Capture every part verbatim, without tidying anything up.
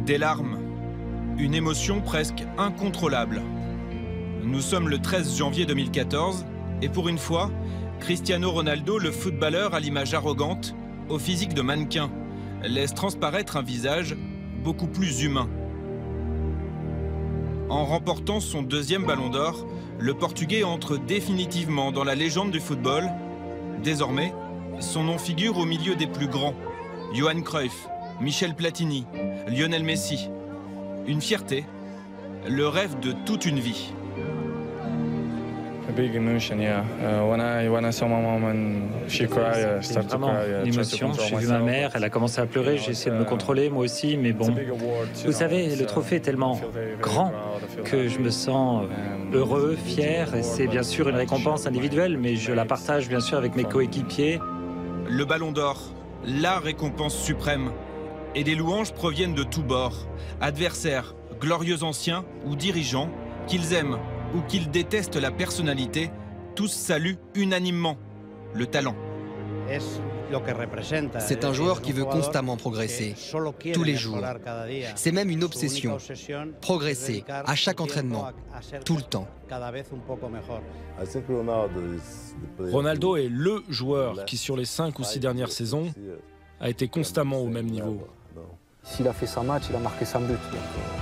Des larmes, une émotion presque incontrôlable. Nous sommes le treize janvier deux mille quatorze et pour une fois, Cristiano Ronaldo, le footballeur à l'image arrogante, au physique de mannequin, laisse transparaître un visage beaucoup plus humain. En remportant son deuxième ballon d'or, le Portugais entre définitivement dans la légende du football. Désormais, son nom figure au milieu des plus grands. Johan Cruyff, Michel Platini, Lionel Messi. Une fierté, le rêve de toute une vie. Big emotion, yeah. Uh, when I when I saw my mom and she cried, I started to vraiment cry. une émotion. J'ai vu ma mère, elle a commencé à pleurer, j'ai essayé de me contrôler, moi aussi, mais bon. Vous savez, le trophée est tellement grand que je me sens heureux, fier. Et c'est bien sûr une récompense individuelle, mais je la partage bien sûr avec mes coéquipiers. Le Ballon d'Or, la récompense suprême. Et des louanges proviennent de tous bords. Adversaires, glorieux anciens ou dirigeants, qu'ils aiment ou qu'ils détestent la personnalité, tous saluent unanimement le talent. C'est un joueur qui veut constamment progresser, tous les jours. C'est même une obsession, progresser à chaque entraînement, tout le temps. Ronaldo est le joueur qui, sur les cinq ou six dernières saisons, a été constamment au même niveau. S'il a fait cent matchs, il a marqué cent buts. Donc, euh...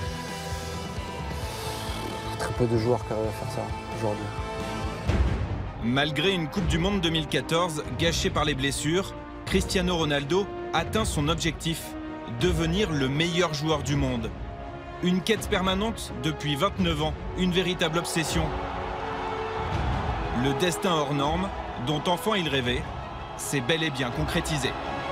Très peu de joueurs qui arrivent à faire ça aujourd'hui. Malgré une Coupe du Monde deux mille quatorze gâchée par les blessures, Cristiano Ronaldo atteint son objectif, devenir le meilleur joueur du monde. Une quête permanente depuis vingt-neuf ans, une véritable obsession. Le destin hors norme, dont enfant il rêvait, s'est bel et bien concrétisé.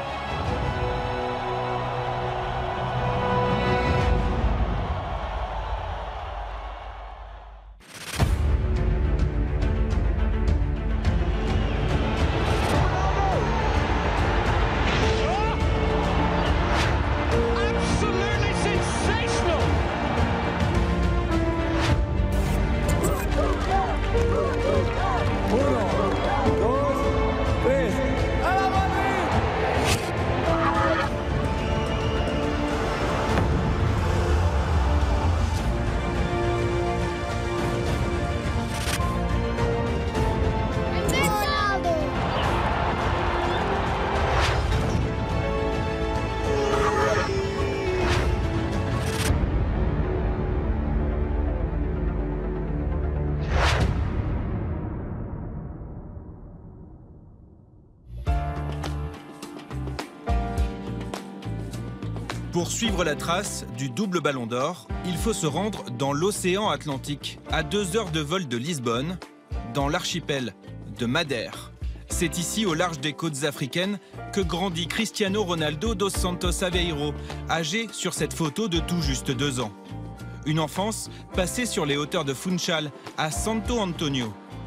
Pour suivre la trace du double ballon d'or, il faut se rendre dans l'océan Atlantique, à deux heures de vol de Lisbonne, dans l'archipel de Madère. C'est ici, au large des côtes africaines, que grandit Cristiano Ronaldo dos Santos Aveiro, âgé sur cette photo de tout juste deux ans. Une enfance passée sur les hauteurs de Funchal, à Santo Antonio.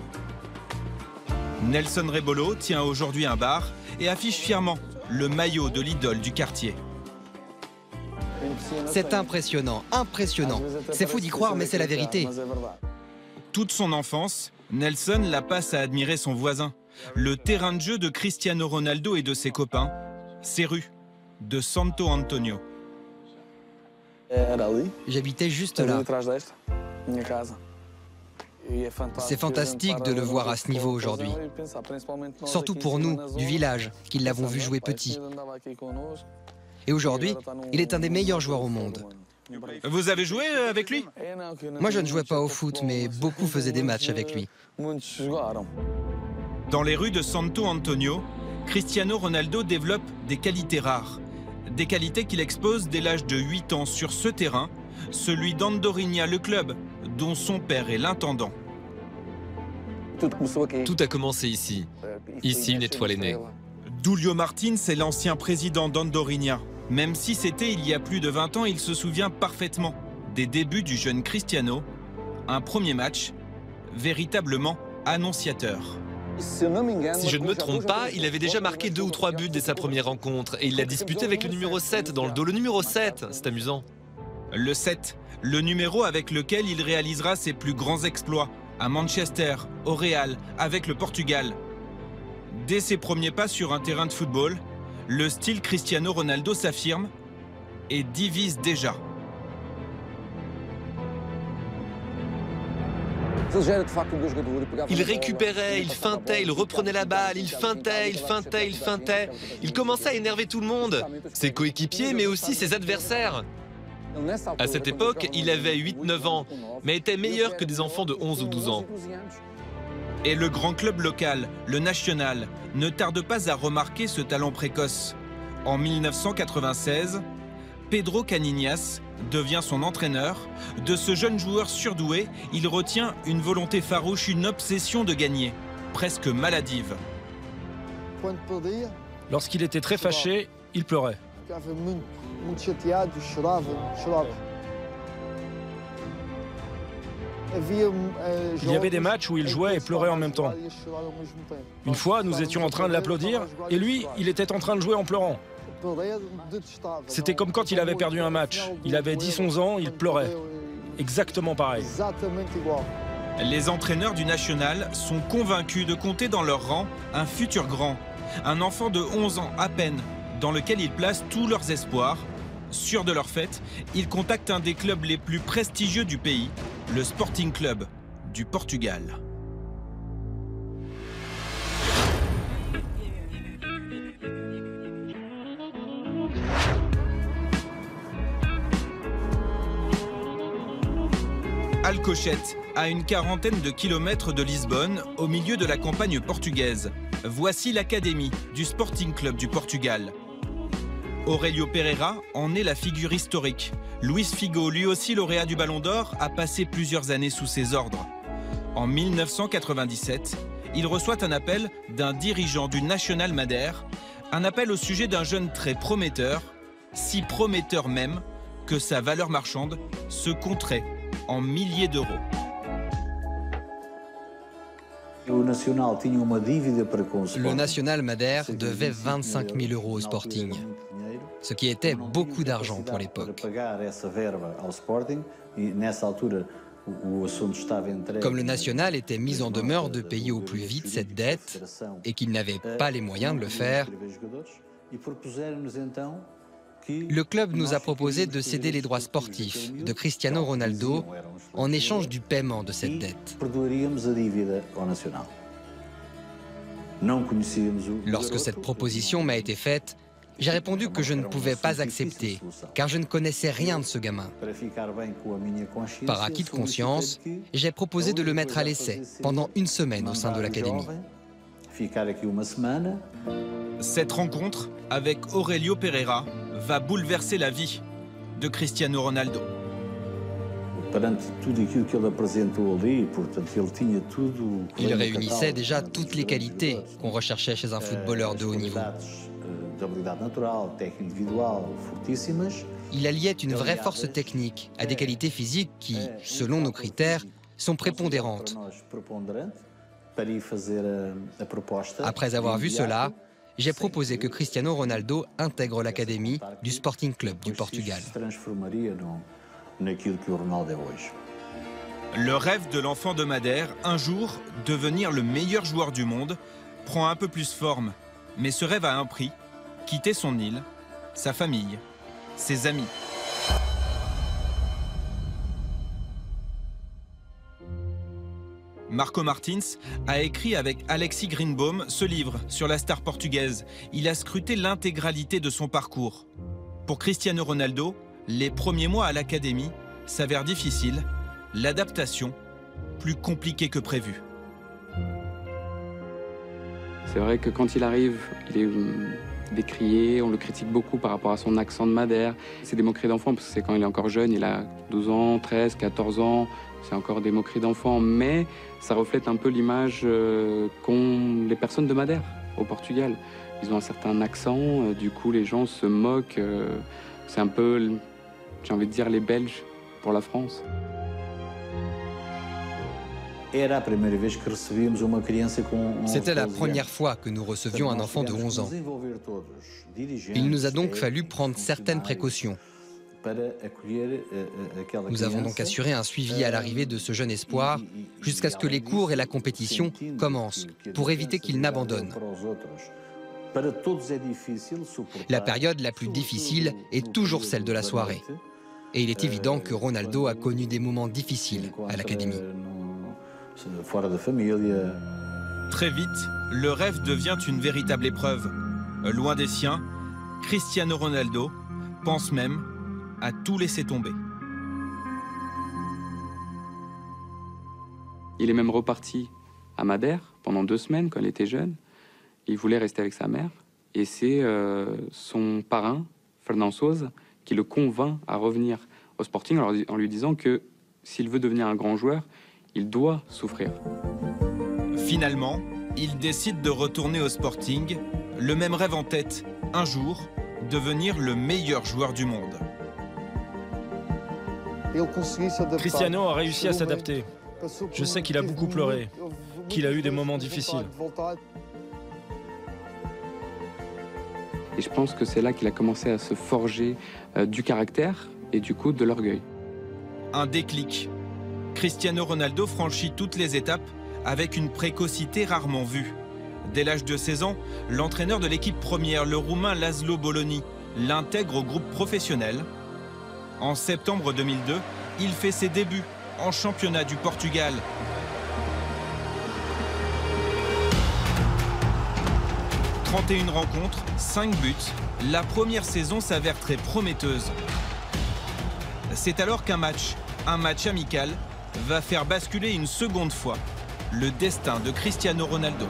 Nelson Rebolo tient aujourd'hui un bar et affiche fièrement le maillot de l'idole du quartier. C'est impressionnant, impressionnant. C'est fou d'y croire, mais c'est la vérité. Toute son enfance, Nelson la passe à admirer son voisin. Le terrain de jeu de Cristiano Ronaldo et de ses copains, ses rues de Santo Antonio. J'habitais juste là. C'est fantastique de le voir à ce niveau aujourd'hui. Surtout pour nous, du village, qui l'avons vu jouer petit. Et aujourd'hui, il est un des meilleurs joueurs au monde. Vous avez joué avec lui? Moi, je ne jouais pas au foot, mais beaucoup faisaient des matchs avec lui. Dans les rues de Santo Antonio, Cristiano Ronaldo développe des qualités rares. Des qualités qu'il expose dès l'âge de huit ans sur ce terrain, celui d'Andorinha, le club, dont son père est l'intendant. Tout a commencé ici. Ici, une étoile est née. Dúlio Martins est l'ancien président d'Andorinha. Même si c'était il y a plus de vingt ans, il se souvient parfaitement des débuts du jeune Cristiano. Un premier match véritablement annonciateur. Si je ne me trompe pas, il avait déjà marqué deux ou trois buts dès sa première rencontre et il l'a disputé avec le numéro sept dans le dos. Le numéro sept, c'est amusant. Le sept, le numéro avec lequel il réalisera ses plus grands exploits à Manchester, au Real, avec le Portugal. Dès ses premiers pas sur un terrain de football, le style Cristiano Ronaldo s'affirme. et divise déjà. Il récupérait, il feintait, il reprenait la balle, il feintait, il feintait, il feintait. Il commençait à énerver tout le monde, ses coéquipiers mais aussi ses adversaires. À cette époque, il avait huit neuf ans, mais était meilleur que des enfants de onze ou douze ans. Et le grand club local, le Nacional, ne tarde pas à remarquer ce talent précoce. En mille neuf cent quatre-vingt-seize, Pedro Caninhas devient son entraîneur. De ce jeune joueur surdoué, il retient une volonté farouche, une obsession de gagner, presque maladive. Lorsqu'il était très fâché, il pleurait. Il y avait des matchs où il jouait et pleurait en même temps. Une fois, nous étions en train de l'applaudir et lui, il était en train de jouer en pleurant. C'était comme quand il avait perdu un match. Il avait dix onze ans, il pleurait. Exactement pareil. Les entraîneurs du Nacional sont convaincus de compter dans leur rang un futur grand, un enfant de onze ans à peine, dans lequel ils placent tous leurs espoirs. Sûrs de leur fête, ils contactent un des clubs les plus prestigieux du pays, le Sporting Club du Portugal. Alcochete, à une quarantaine de kilomètres de Lisbonne, au milieu de la campagne portugaise. Voici l'académie du Sporting Club du Portugal. Aurélio Pereira en est la figure historique. Luis Figo, lui aussi lauréat du Ballon d'Or, a passé plusieurs années sous ses ordres. En mille neuf cent quatre-vingt-dix-sept, il reçoit un appel d'un dirigeant du Nacional Madère, un appel au sujet d'un jeune très prometteur, si prometteur même que sa valeur marchande se compterait en milliers d'euros. Le Nacional Madère devait vingt-cinq mille euros au Sporting, ce qui était beaucoup d'argent pour l'époque. Comme le Nacional était mis en demeure de payer au plus vite cette dette et qu'il n'avait pas les moyens de le faire, le club nous a proposé de céder les droits sportifs de Cristiano Ronaldo en échange du paiement de cette dette. Lorsque cette proposition m'a été faite, j'ai répondu que je ne pouvais pas accepter, car je ne connaissais rien de ce gamin. Par acquis de conscience, j'ai proposé de le mettre à l'essai pendant une semaine au sein de l'académie. Cette rencontre avec Aurélio Pereira va bouleverser la vie de Cristiano Ronaldo. Il réunissait déjà toutes les qualités qu'on recherchait chez un footballeur de haut niveau. Il alliait une vraie force technique à des qualités physiques qui, selon nos critères, sont prépondérantes. Après avoir vu cela, j'ai proposé que Cristiano Ronaldo intègre l'académie du Sporting Club du Portugal. Le rêve de l'enfant de Madère, un jour devenir le meilleur joueur du monde, prend un peu plus forme. Mais ce rêve a un prix, quitter son île, sa famille, ses amis. Marco Martins a écrit avec Alexis Greenbaum ce livre sur la star portugaise. Il a scruté l'intégralité de son parcours. Pour Cristiano Ronaldo, les premiers mois à l'académie s'avèrent difficiles, l'adaptation plus compliquée que prévu. C'est vrai que quand il arrive, il est décrié, on le critique beaucoup par rapport à son accent de Madère. C'est des moqueries d'enfant parce que c'est quand il est encore jeune, il a douze ans, treize, quatorze ans. C'est encore des moqueries d'enfants, mais ça reflète un peu l'image euh, qu'ont les personnes de Madère au Portugal. Ils ont un certain accent, euh, du coup les gens se moquent. Euh, c'est un peu, j'ai envie de dire, les Belges pour la France. C'était la première fois que nous recevions un enfant de onze ans. Il nous a donc fallu prendre certaines précautions. Nous avons donc assuré un suivi à l'arrivée de ce jeune espoir jusqu'à ce que les cours et la compétition commencent pour éviter qu'il n'abandonne. La période la plus difficile est toujours celle de la soirée. Et il est évident que Ronaldo a connu des moments difficiles à l'académie. Très vite, le rêve devient une véritable épreuve. Loin des siens, Cristiano Ronaldo pense même à tout laisser tomber. Il est même reparti à Madère pendant deux semaines quand il était jeune. Il voulait rester avec sa mère. Et c'est euh, son parrain, Fernand Souza, qui le convainc à revenir au Sporting en lui disant que s'il veut devenir un grand joueur, il doit souffrir. Finalement, il décide de retourner au Sporting, le même rêve en tête, un jour, devenir le meilleur joueur du monde. Cristiano a réussi à s'adapter. Je sais qu'il a beaucoup pleuré, qu'il a eu des moments difficiles. Et je pense que c'est là qu'il a commencé à se forger euh, du caractère et du coup de l'orgueil. Un déclic. Cristiano Ronaldo franchit toutes les étapes avec une précocité rarement vue. Dès l'âge de seize ans, l'entraîneur de l'équipe première, le Roumain Laszlo Bologna, l'intègre au groupe professionnel. En septembre deux mille deux, il fait ses débuts en championnat du Portugal. trente et une rencontres, cinq buts. La première saison s'avère très prometteuse. C'est alors qu'un match, un match amical, va faire basculer une seconde fois le destin de Cristiano Ronaldo.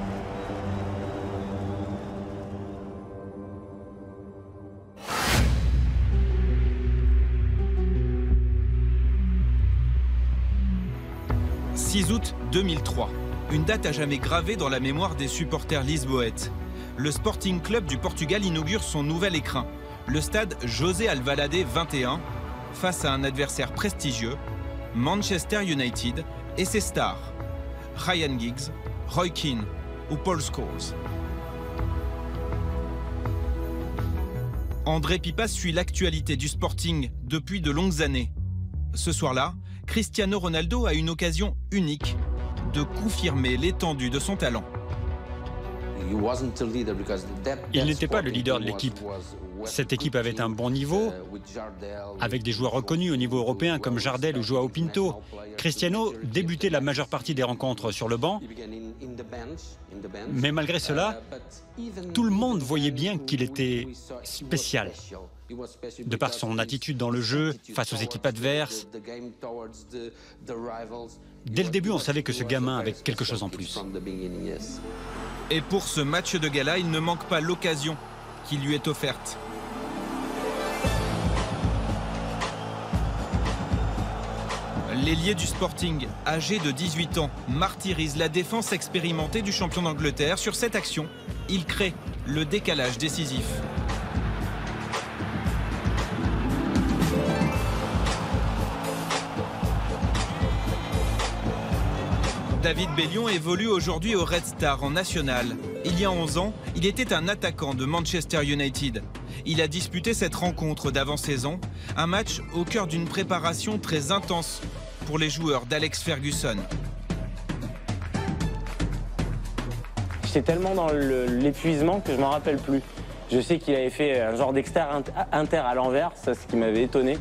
six août deux mille trois, une date à jamais gravée dans la mémoire des supporters lisboètes. Le Sporting Club du Portugal inaugure son nouvel écrin, le stade José Alvalade vingt et un, face à un adversaire prestigieux, Manchester United et ses stars, Ryan Giggs, Roy Keane ou Paul Scholes. André Pipas suit l'actualité du Sporting depuis de longues années. Ce soir-là, Cristiano Ronaldo a une occasion unique de confirmer l'étendue de son talent. Il n'était pas le leader de l'équipe. Cette équipe avait un bon niveau, avec des joueurs reconnus au niveau européen comme Jardel ou Joao Pinto. Cristiano débutait la majeure partie des rencontres sur le banc, mais malgré cela, tout le monde voyait bien qu'il était spécial. De par son attitude dans le jeu, face aux équipes adverses. Dès le début, on savait que ce gamin avait quelque chose en plus. Et pour ce match de gala, il ne manque pas l'occasion qui lui est offerte. L'ailier du Sporting, âgé de dix-huit ans, martyrise la défense expérimentée du champion d'Angleterre. Sur cette action, il crée le décalage décisif. David Bellion évolue aujourd'hui au Red Star en national. Il y a onze ans, il était un attaquant de Manchester United. Il a disputé cette rencontre d'avant-saison, un match au cœur d'une préparation très intense pour les joueurs d'Alex Ferguson. J'étais tellement dans l'épuisement que je ne m'en rappelle plus. Je sais qu'il avait fait un genre d'extérieur inter à l'envers, ça c'est ce qui m'avait étonné.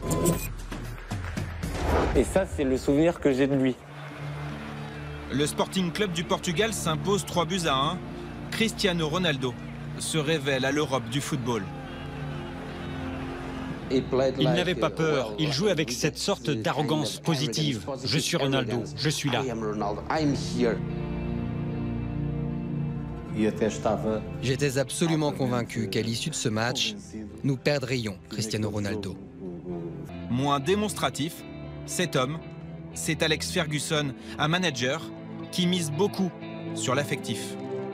Et ça, c'est le souvenir que j'ai de lui. Le Sporting Club du Portugal s'impose trois buts à un. Cristiano Ronaldo se révèle à l'Europe du football. Il n'avait pas peur, il jouait avec cette sorte d'arrogance positive. Je suis Ronaldo, je suis là. J'étais absolument convaincu qu'à l'issue de ce match, nous perdrions Cristiano Ronaldo. Moins démonstratif, cet homme, c'est Alex Ferguson, un manager qui mise beaucoup sur l'affectif.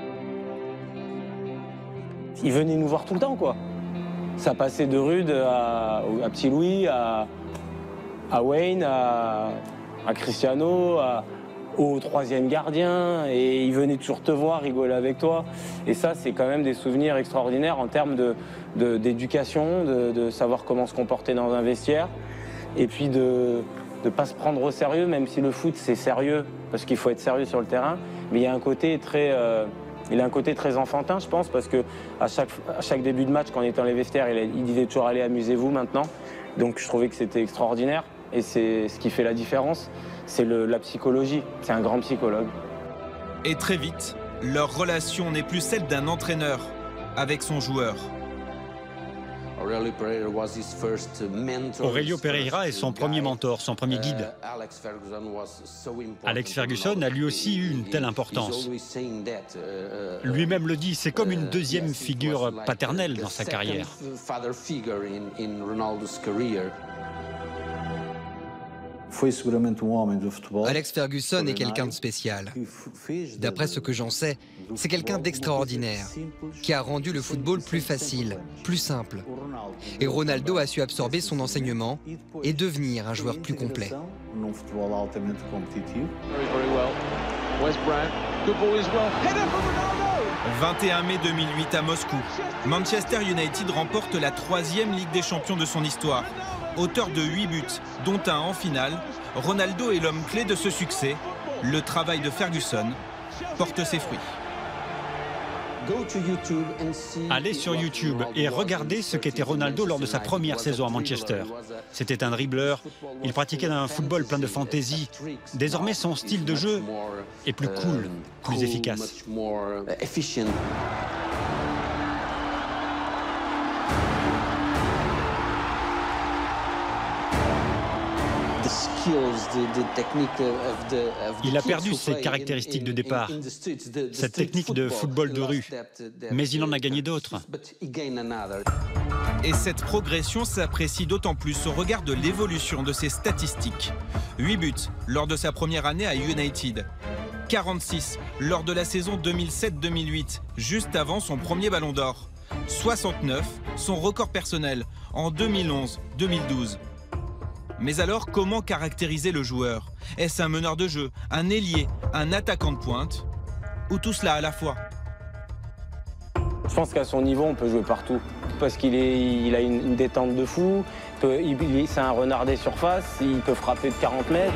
Il venait nous voir tout le temps, quoi. Ça passait de Rude à, à Petit Louis, à, à Wayne, à, à Cristiano, à, au troisième gardien. Et il venait toujours te voir, rigoler avec toi. Et ça, c'est quand même des souvenirs extraordinaires en termes de, de, d'éducation, de, de savoir comment se comporter dans un vestiaire. Et puis de ne pas se prendre au sérieux, même si le foot, c'est sérieux, parce qu'il faut être sérieux sur le terrain. Mais il y a un côté très, euh, Il a un côté très enfantin, je pense, parce que à chaque, à chaque début de match, quand on était dans les vestiaires, il, il disait toujours « allez, amusez-vous maintenant ». Donc je trouvais que c'était extraordinaire. Et c'est ce qui fait la différence, c'est la psychologie. C'est un grand psychologue. Et très vite, leur relation n'est plus celle d'un entraîneur avec son joueur. Aurelio Pereira est son premier mentor, son premier guide. Alex Ferguson a lui aussi eu une telle importance. Lui-même le dit, c'est comme une deuxième figure paternelle dans sa carrière. Alex Ferguson est quelqu'un de spécial. D'après ce que j'en sais, c'est quelqu'un d'extraordinaire, qui a rendu le football plus facile, plus simple. Et Ronaldo a su absorber son enseignement et devenir un joueur plus complet. vingt et un mai deux mille huit à Moscou, Manchester United remporte la troisième Ligue des Champions de son histoire. Auteur de huit buts, dont un en finale, Ronaldo est l'homme clé de ce succès. Le travail de Ferguson porte ses fruits. Allez sur YouTube et regardez ce qu'était Ronaldo lors de sa première saison à Manchester. C'était un dribbleur, il pratiquait un football plein de fantaisie. Désormais, son style de jeu est plus cool, plus efficace. Il a perdu ses caractéristiques de départ, cette technique de football de rue, mais il en a gagné d'autres. Et cette progression s'apprécie d'autant plus au regard de l'évolution de ses statistiques. huit buts lors de sa première année à United, quarante-six lors de la saison deux mille sept deux mille huit, juste avant son premier ballon d'or, soixante-neuf, son record personnel en deux mille onze deux mille douze. Mais alors, comment caractériser le joueur? Est-ce un meneur de jeu, un ailier, un attaquant de pointe, ou tout cela à la fois? Je pense qu'à son niveau, on peut jouer partout. Parce qu'il il a une, une détente de fou, c'est un renard des surfaces, il peut frapper de quarante mètres.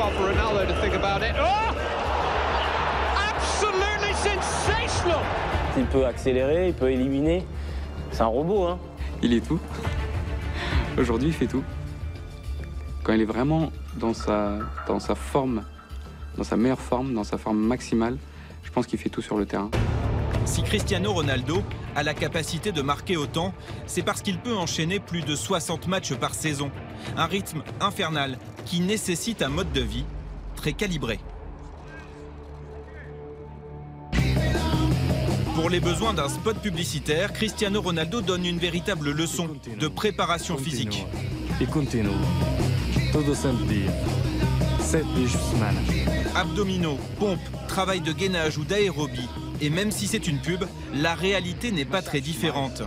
Il peut accélérer, il peut éliminer. C'est un robot, hein. Il est tout. Aujourd'hui, il fait tout. Quand il est vraiment dans sa, dans sa forme, dans sa meilleure forme, dans sa forme maximale, je pense qu'il fait tout sur le terrain. Si Cristiano Ronaldo a la capacité de marquer autant, c'est parce qu'il peut enchaîner plus de soixante matchs par saison. Un rythme infernal qui nécessite un mode de vie très calibré. Pour les besoins d'un spot publicitaire, Cristiano Ronaldo donne une véritable leçon de préparation physique. Abdominaux, pompes, travail de gainage ou d'aérobie. Et même si c'est une pub, la réalité n'est pas très différente.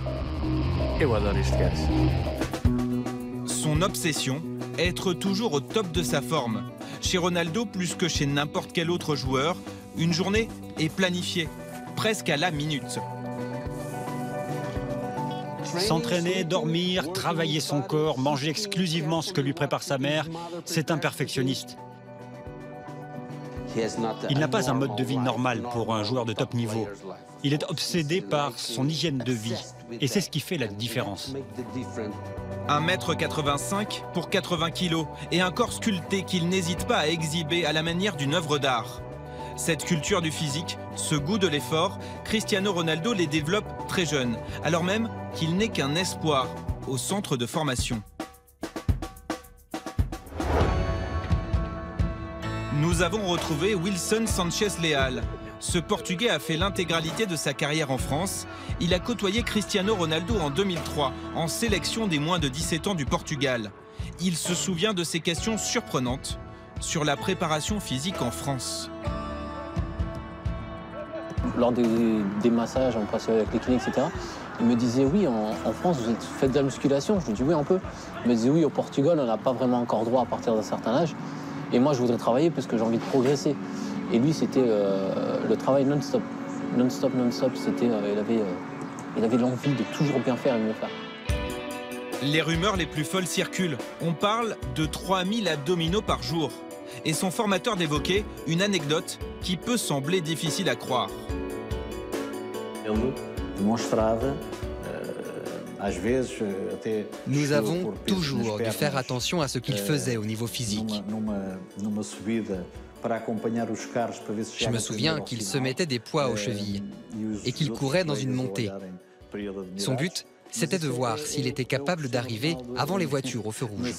Son obsession, être toujours au top de sa forme. Chez Ronaldo, plus que chez n'importe quel autre joueur, une journée est planifiée, presque à la minute. S'entraîner, dormir, travailler son corps, manger exclusivement ce que lui prépare sa mère, c'est un perfectionniste. Il n'a pas un mode de vie normal pour un joueur de top niveau. Il est obsédé par son hygiène de vie. Et c'est ce qui fait la différence. un mètre quatre-vingt-cinq pour quatre-vingts kilos et un corps sculpté qu'il n'hésite pas à exhiber à la manière d'une œuvre d'art. Cette culture du physique, ce goût de l'effort, Cristiano Ronaldo les développe très jeune, alors même qu'il n'est qu'un espoir au centre de formation. Nous avons retrouvé Wilson Sanchez Leal. Ce Portugais a fait l'intégralité de sa carrière en France. Il a côtoyé Cristiano Ronaldo en deux mille trois, en sélection des moins de dix-sept ans du Portugal. Il se souvient de ces questions surprenantes sur la préparation physique en France. Lors des, des massages, on passait avec les cliniques, et cetera, il me disait oui, en, en France, vous êtes, faites de la musculation. Je lui dis oui, un peu. Il me disait oui, au Portugal, on n'a pas vraiment encore droit à partir d'un certain âge. Et moi, je voudrais travailler parce que j'ai envie de progresser. Et lui, c'était euh, le travail non-stop. Non-stop, non-stop, c'était, euh, il avait, euh, il avait l'envie de toujours bien faire et mieux faire. Les rumeurs les plus folles circulent. On parle de trois mille abdominaux par jour. Et son formateur d'évoquer une anecdote qui peut sembler difficile à croire. Nous avons toujours dû faire attention à ce qu'il faisait au niveau physique. Je me souviens qu'il se mettait des poids aux chevilles et qu'il courait dans une montée. Son but, c'était de voir s'il était capable d'arriver avant les voitures au feu rouge.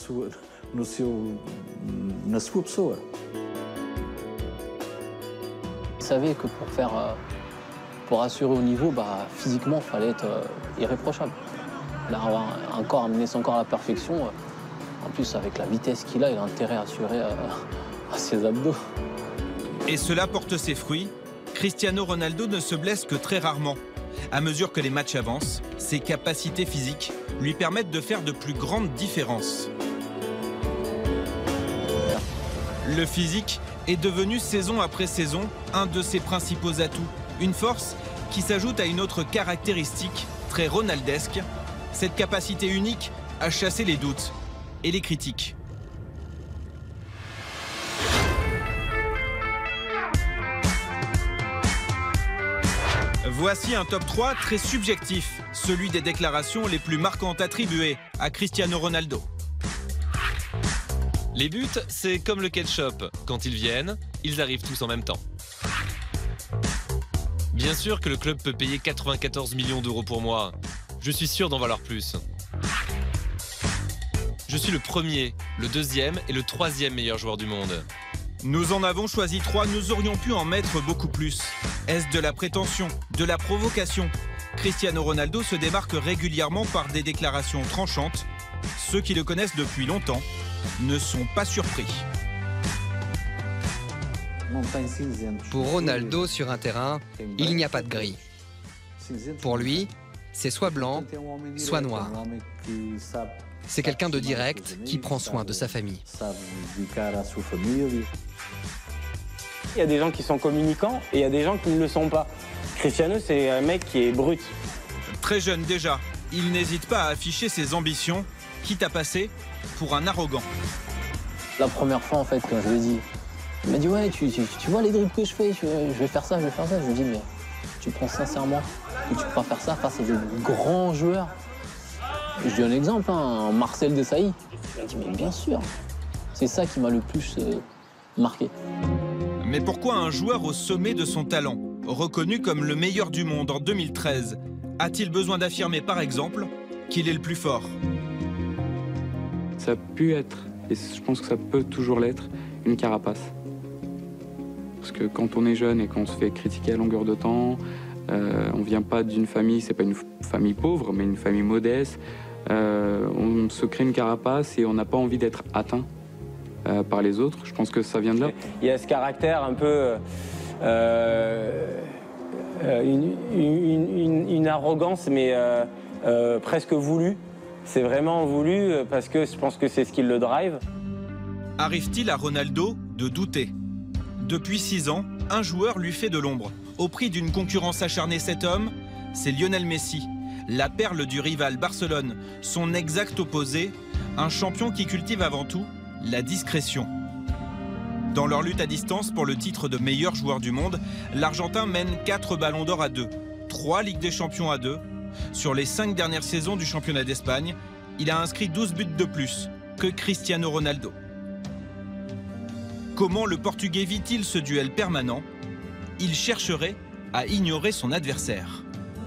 Il savait que pour faire, euh, pour assurer au niveau, bah, physiquement, il fallait être euh, irréprochable. D'avoir un corps, amener son corps à la perfection. Euh, en plus, avec la vitesse qu'il a, il a intérêt à assurer euh, à ses abdos. Et cela porte ses fruits. Cristiano Ronaldo ne se blesse que très rarement. À mesure que les matchs avancent, ses capacités physiques lui permettent de faire de plus grandes différences. Le physique est devenu saison après saison un de ses principaux atouts. Une force qui s'ajoute à une autre caractéristique très ronaldesque, cette capacité unique à chasser les doutes et les critiques. Voici un top trois très subjectif, celui des déclarations les plus marquantes attribuées à Cristiano Ronaldo. Les buts, c'est comme le ketchup. Quand ils viennent, ils arrivent tous en même temps. Bien sûr que le club peut payer quatre-vingt-quatorze millions d'euros pour moi. Je suis sûr d'en valoir plus. Je suis le premier, le deuxième et le troisième meilleur joueur du monde. Nous en avons choisi trois, nous aurions pu en mettre beaucoup plus. Est-ce de la prétention, de la provocation? Cristiano Ronaldo se démarque régulièrement par des déclarations tranchantes. Ceux qui le connaissent depuis longtemps ne sont pas surpris. Pour Ronaldo, sur un terrain, il n'y a pas de gris. Pour lui, c'est soit blanc, soit noir. C'est quelqu'un de direct qui prend soin de sa famille. Il y a des gens qui sont communicants et il y a des gens qui ne le sont pas. Cristiano, c'est un mec qui est brut. Très jeune déjà, il n'hésite pas à afficher ses ambitions, quitte à passer pour un arrogant. La première fois, en fait, quand je lui ai dit, il m'a dit, ouais, tu, tu, tu vois les dribbles que je fais, je, je vais faire ça, je vais faire ça. Je lui ai dit, mais tu penses sincèrement que tu pourras faire ça face à des grands joueurs? Je dis un exemple, hein, Marcel Desailly. Il m'a dit, mais bien sûr. C'est ça qui m'a le plus euh, marqué. Mais pourquoi un joueur au sommet de son talent, reconnu comme le meilleur du monde en deux mille treize, a-t-il besoin d'affirmer, par exemple, qu'il est le plus fort? Ça a pu être, et je pense que ça peut toujours l'être, une carapace. Parce que quand on est jeune et qu'on se fait critiquer à longueur de temps, euh, on ne vient pas d'une famille, c'est pas une famille pauvre, mais une famille modeste. Euh, on se crée une carapace et on n'a pas envie d'être atteint euh, par les autres. Je pense que ça vient de là. Il y a ce caractère un peu... Euh, une, une, une, une arrogance, mais euh, euh, presque voulue. C'est vraiment voulu parce que je pense que c'est ce qui le drive. Arrive-t-il à Ronaldo de douter? Depuis six ans, un joueur lui fait de l'ombre. Au prix d'une concurrence acharnée, cet homme, c'est Lionel Messi, la perle du rival Barcelone, son exact opposé, un champion qui cultive avant tout la discrétion. Dans leur lutte à distance pour le titre de meilleur joueur du monde, l'Argentin mène quatre ballons d'or à deux, trois Ligues des Champions à deux. Sur les cinq dernières saisons du championnat d'Espagne, il a inscrit douze buts de plus que Cristiano Ronaldo. Comment le Portugais vit-il ce duel permanent? Il chercherait à ignorer son adversaire.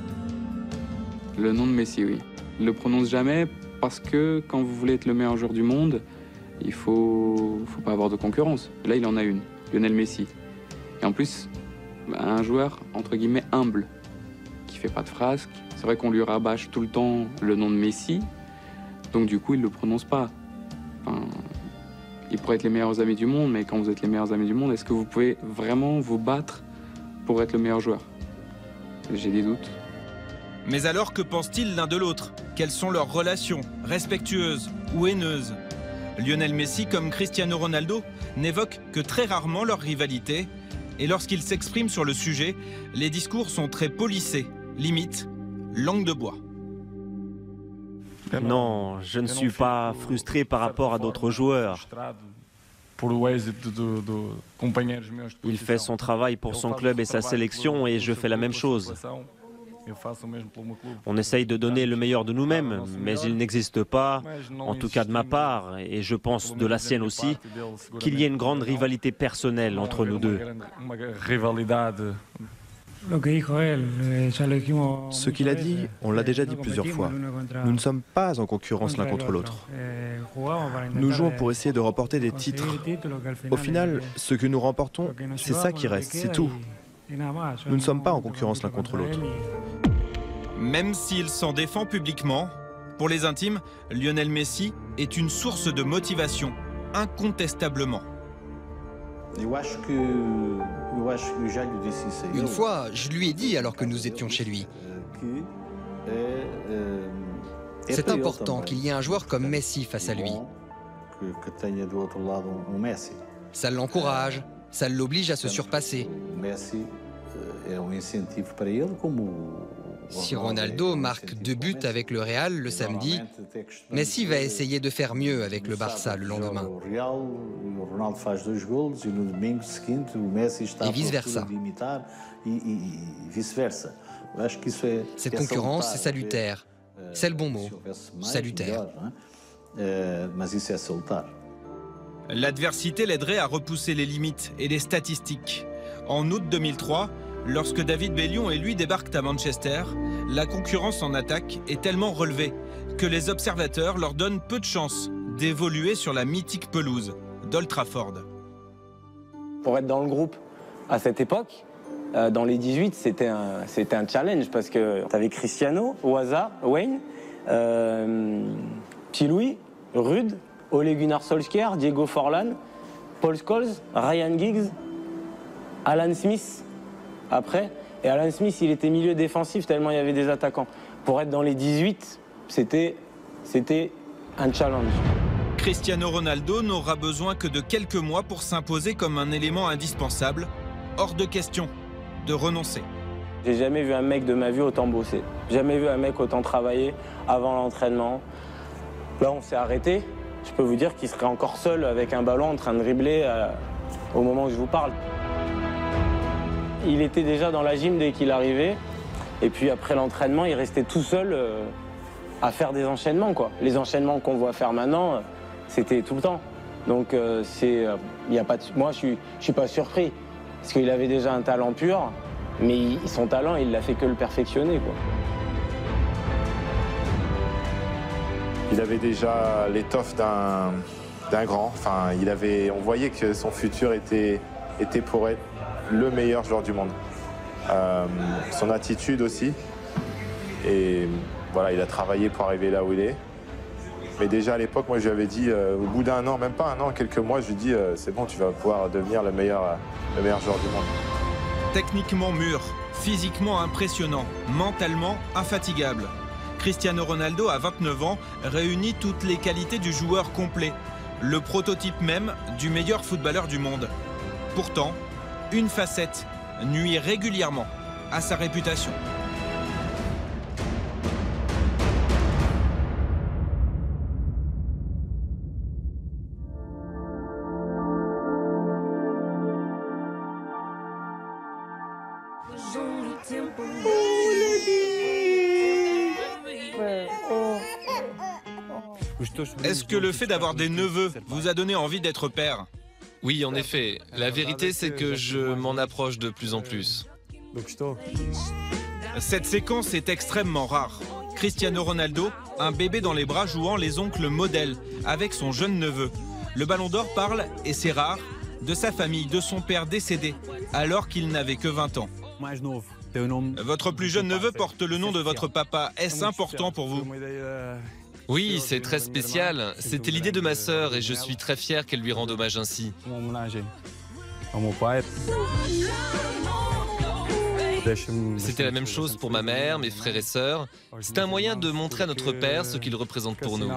Le nom de Messi, oui. Il ne le prononce jamais parce que quand vous voulez être le meilleur joueur du monde, il ne faut, faut pas avoir de concurrence. Là, il en a une, Lionel Messi. Et en plus, un joueur, entre guillemets, humble, qui ne fait pas de frasques. C'est vrai qu'on lui rabâche tout le temps le nom de Messi, donc du coup, il ne le prononce pas. Enfin, il pourrait être les meilleurs amis du monde, mais quand vous êtes les meilleurs amis du monde, est-ce que vous pouvez vraiment vous battre pour être le meilleur joueur? J'ai des doutes. Mais alors, que pensent-ils l'un de l'autre? Quelles sont leurs relations, respectueuses ou haineuses? Lionel Messi, comme Cristiano Ronaldo, n'évoquent que très rarement leur rivalité. Et lorsqu'ils s'expriment sur le sujet, les discours sont très polissés, limite langue de bois. Non, je ne suis pas frustré par rapport à d'autres joueurs. Il fait son travail pour son club et sa sélection et je fais la même chose. On essaye de donner le meilleur de nous-mêmes, mais il n'existe pas, en tout cas de ma part, et je pense de la sienne aussi, qu'il y ait une grande rivalité personnelle entre nous deux. Ce qu'il a dit, on l'a déjà dit plusieurs fois. Nous ne sommes pas en concurrence l'un contre l'autre. Nous jouons pour essayer de remporter des titres. Au final, ce que nous remportons, c'est ça qui reste, c'est tout. Nous ne sommes pas en concurrence l'un contre l'autre. Même s'il s'en défend publiquement, pour les intimes, Lionel Messi est une source de motivation, incontestablement. Une fois, je lui ai dit alors que nous étions chez lui. C'est important qu'il y ait un joueur comme Messi face à lui. Ça l'encourage, ça l'oblige à se surpasser. Si Ronaldo marque deux buts avec le Real le samedi, Messi va essayer de faire mieux avec le Barça le lendemain. Et vice-versa. Cette concurrence est salutaire. C'est le bon mot. Salutaire. L'adversité l'aiderait à repousser les limites et les statistiques. En août deux mille trois, lorsque David Bellion et lui débarquent à Manchester, la concurrence en attaque est tellement relevée que les observateurs leur donnent peu de chance d'évoluer sur la mythique pelouse d'Old Trafford. Pour être dans le groupe à cette époque, euh, dans les dix-huit, c'était un, c'était un challenge parce que tu avais Cristiano, Oasa, Wayne, euh, Petit Louis, Ruud, Ole Gunnar Solskjaer, Diego Forlan, Paul Scholes, Ryan Giggs, Alan Smith. Après, et Alan Smith, il était milieu défensif tellement il y avait des attaquants. Pour être dans les dix-huit, c'était c'était un challenge. Cristiano Ronaldo n'aura besoin que de quelques mois pour s'imposer comme un élément indispensable. Hors de question de renoncer. J'ai jamais vu un mec de ma vie autant bosser. Jamais vu un mec autant travailler avant l'entraînement. Là, on s'est arrêté. Je peux vous dire qu'il serait encore seul avec un ballon en train de dribbler euh, au moment où je vous parle. Il était déjà dans la gym dès qu'il arrivait. Et puis après l'entraînement, il restait tout seul euh, à faire des enchaînements, quoi. Les enchaînements qu'on voit faire maintenant, euh, c'était tout le temps. Donc euh, c'est, euh, y a pas de... moi, je suis, je suis pas surpris. Parce qu'il avait déjà un talent pur. Mais il, son talent, il l'a fait que le perfectionner, quoi. Il avait déjà l'étoffe d'un d'un grand. Enfin, il avait, on voyait que son futur était, était pour être le meilleur joueur du monde. Euh, son attitude aussi. Et voilà, il a travaillé pour arriver là où il est. Mais déjà à l'époque, moi je lui avais dit, euh, au bout d'un an, même pas un an, quelques mois, je lui ai dit, euh, c'est bon, tu vas pouvoir devenir le meilleur, euh, le meilleur joueur du monde. Techniquement mûr, physiquement impressionnant, mentalement infatigable. Cristiano Ronaldo, à vingt-neuf ans, réunit toutes les qualités du joueur complet, le prototype même du meilleur footballeur du monde. Pourtant, une facette nuit régulièrement à sa réputation. Est-ce que le fait d'avoir des neveux vous a donné envie d'être père? Oui, en effet. La vérité, c'est que je m'en approche de plus en plus. Cette séquence est extrêmement rare. Cristiano Ronaldo, un bébé dans les bras jouant les oncles modèles avec son jeune neveu. Le Ballon d'Or parle, et c'est rare, de sa famille, de son père décédé, alors qu'il n'avait que vingt ans. Votre plus jeune neveu porte le nom de votre papa. Est-ce important pour vous? Oui, c'est très spécial. C'était l'idée de ma sœur et je suis très fier qu'elle lui rende hommage ainsi. C'était la même chose pour ma mère, mes frères et sœurs. C'était un moyen de montrer à notre père ce qu'il représente pour nous.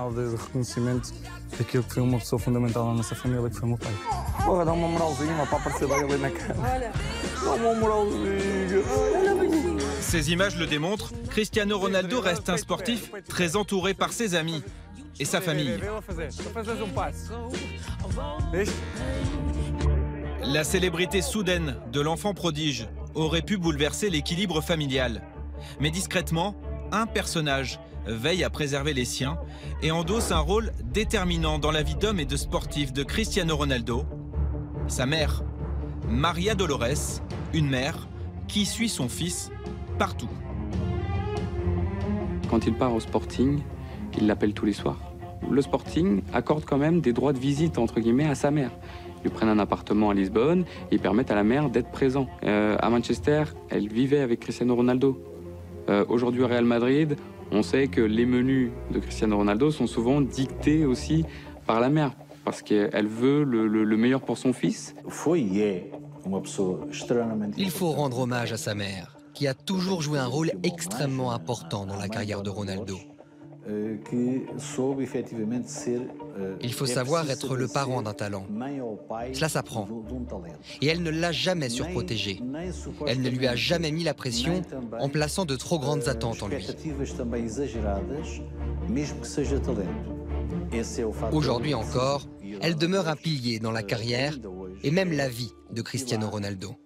Ces images le démontrent, Cristiano Ronaldo reste un sportif très entouré par ses amis et sa famille. La célébrité soudaine de l'enfant prodige aurait pu bouleverser l'équilibre familial. Mais discrètement, un personnage veille à préserver les siens et endosse un rôle déterminant dans la vie d'homme et de sportif de Cristiano Ronaldo, sa mère, Maria Dolores, une mère qui suit son fils partout. Quand il part au Sporting, il l'appelle tous les soirs. Le Sporting accorde quand même des droits de visite, entre guillemets, à sa mère. Ils lui prennent un appartement à Lisbonne et ils permettent à la mère d'être présent. Euh, à Manchester, elle vivait avec Cristiano Ronaldo. Euh, Aujourd'hui au Real Madrid, on sait que les menus de Cristiano Ronaldo sont souvent dictés aussi par la mère, parce qu'elle veut le, le, le meilleur pour son fils. Il faut rendre hommage à sa mère, qui a toujours joué un rôle extrêmement important dans la carrière de Ronaldo. Il faut savoir être le parent d'un talent. Cela s'apprend. Et elle ne l'a jamais surprotégé. Elle ne lui a jamais mis la pression en plaçant de trop grandes attentes en lui. Aujourd'hui encore, elle demeure un pilier dans la carrière et même la vie de Cristiano Ronaldo.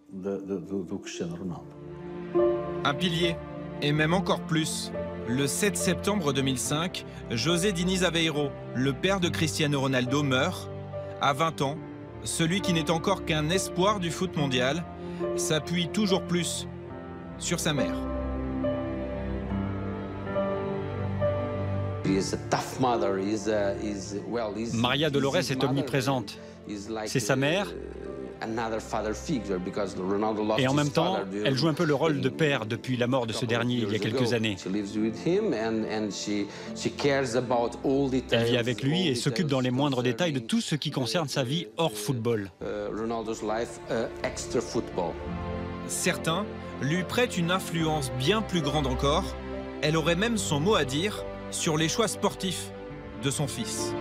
Un pilier, et même encore plus. Le sept septembre deux mille cinq, José Diniz Aveiro, le père de Cristiano Ronaldo, meurt. À vingt ans, celui qui n'est encore qu'un espoir du foot mondial s'appuie toujours plus sur sa mère. Maria Dolores est omniprésente. C'est sa mère. Et en même temps, elle joue un peu le rôle de père depuis la mort de ce dernier il y a quelques années. Elle vit avec lui et s'occupe dans les moindres détails de tout ce qui concerne sa vie hors football. Certains lui prêtent une influence bien plus grande encore. Elle aurait même son mot à dire sur les choix sportifs de son fils.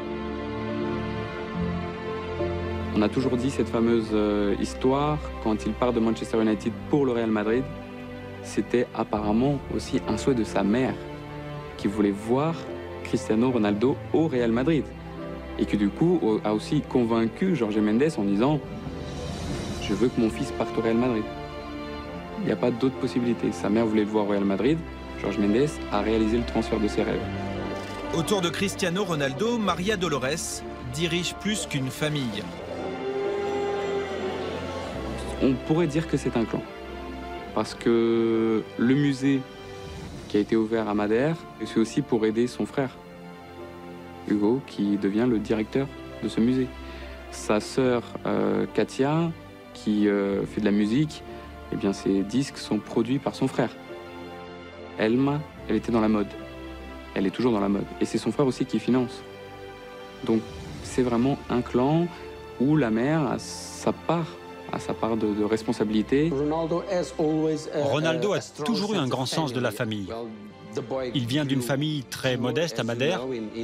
On a toujours dit cette fameuse euh, histoire, quand il part de Manchester United pour le Real Madrid, c'était apparemment aussi un souhait de sa mère, qui voulait voir Cristiano Ronaldo au Real Madrid. Et qui du coup a aussi convaincu Jorge Mendes en disant « Je veux que mon fils parte au Real Madrid ». Il n'y a pas d'autre possibilité. Sa mère voulait le voir au Real Madrid, Jorge Mendes a réalisé le transfert de ses rêves. Autour de Cristiano Ronaldo, Maria Dolores dirige plus qu'une famille. On pourrait dire que c'est un clan, parce que le musée qui a été ouvert à Madère, c'est aussi pour aider son frère, Hugo, qui devient le directeur de ce musée. Sa sœur, euh, Katia, qui euh, fait de la musique, eh bien, ses disques sont produits par son frère. Elma, elle était dans la mode. Elle est toujours dans la mode. Et c'est son frère aussi qui finance. Donc, c'est vraiment un clan où la mère a sa part à sa part de, de responsabilité. Ronaldo a toujours eu un grand sens de la famille. Il vient d'une famille très modeste à Madère,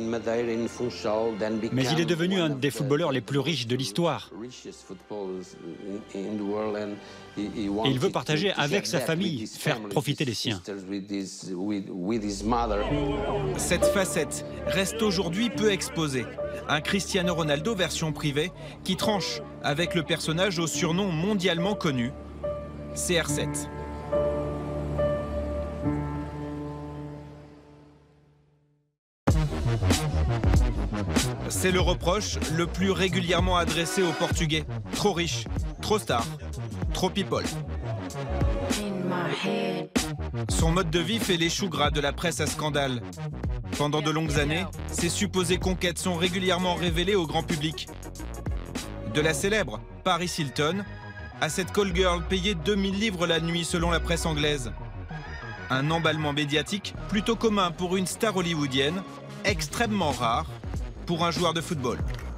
mais il est devenu un des footballeurs les plus riches de l'histoire. Et il veut partager avec sa famille, faire profiter les siens. Cette facette reste aujourd'hui peu exposée. Un Cristiano Ronaldo version privée qui tranche avec le personnage au surnom mondialement connu, C R sept. C'est le reproche le plus régulièrement adressé aux Portugais. Trop riche, trop star, trop people. Son mode de vie fait les choux gras de la presse à scandale. Pendant de longues années, ses supposées conquêtes sont régulièrement révélées au grand public. De la célèbre Paris Hilton à cette call girl payée deux mille livres la nuit selon la presse anglaise. Un emballement médiatique plutôt commun pour une star hollywoodienne, extrêmement rare pour un joueur de football.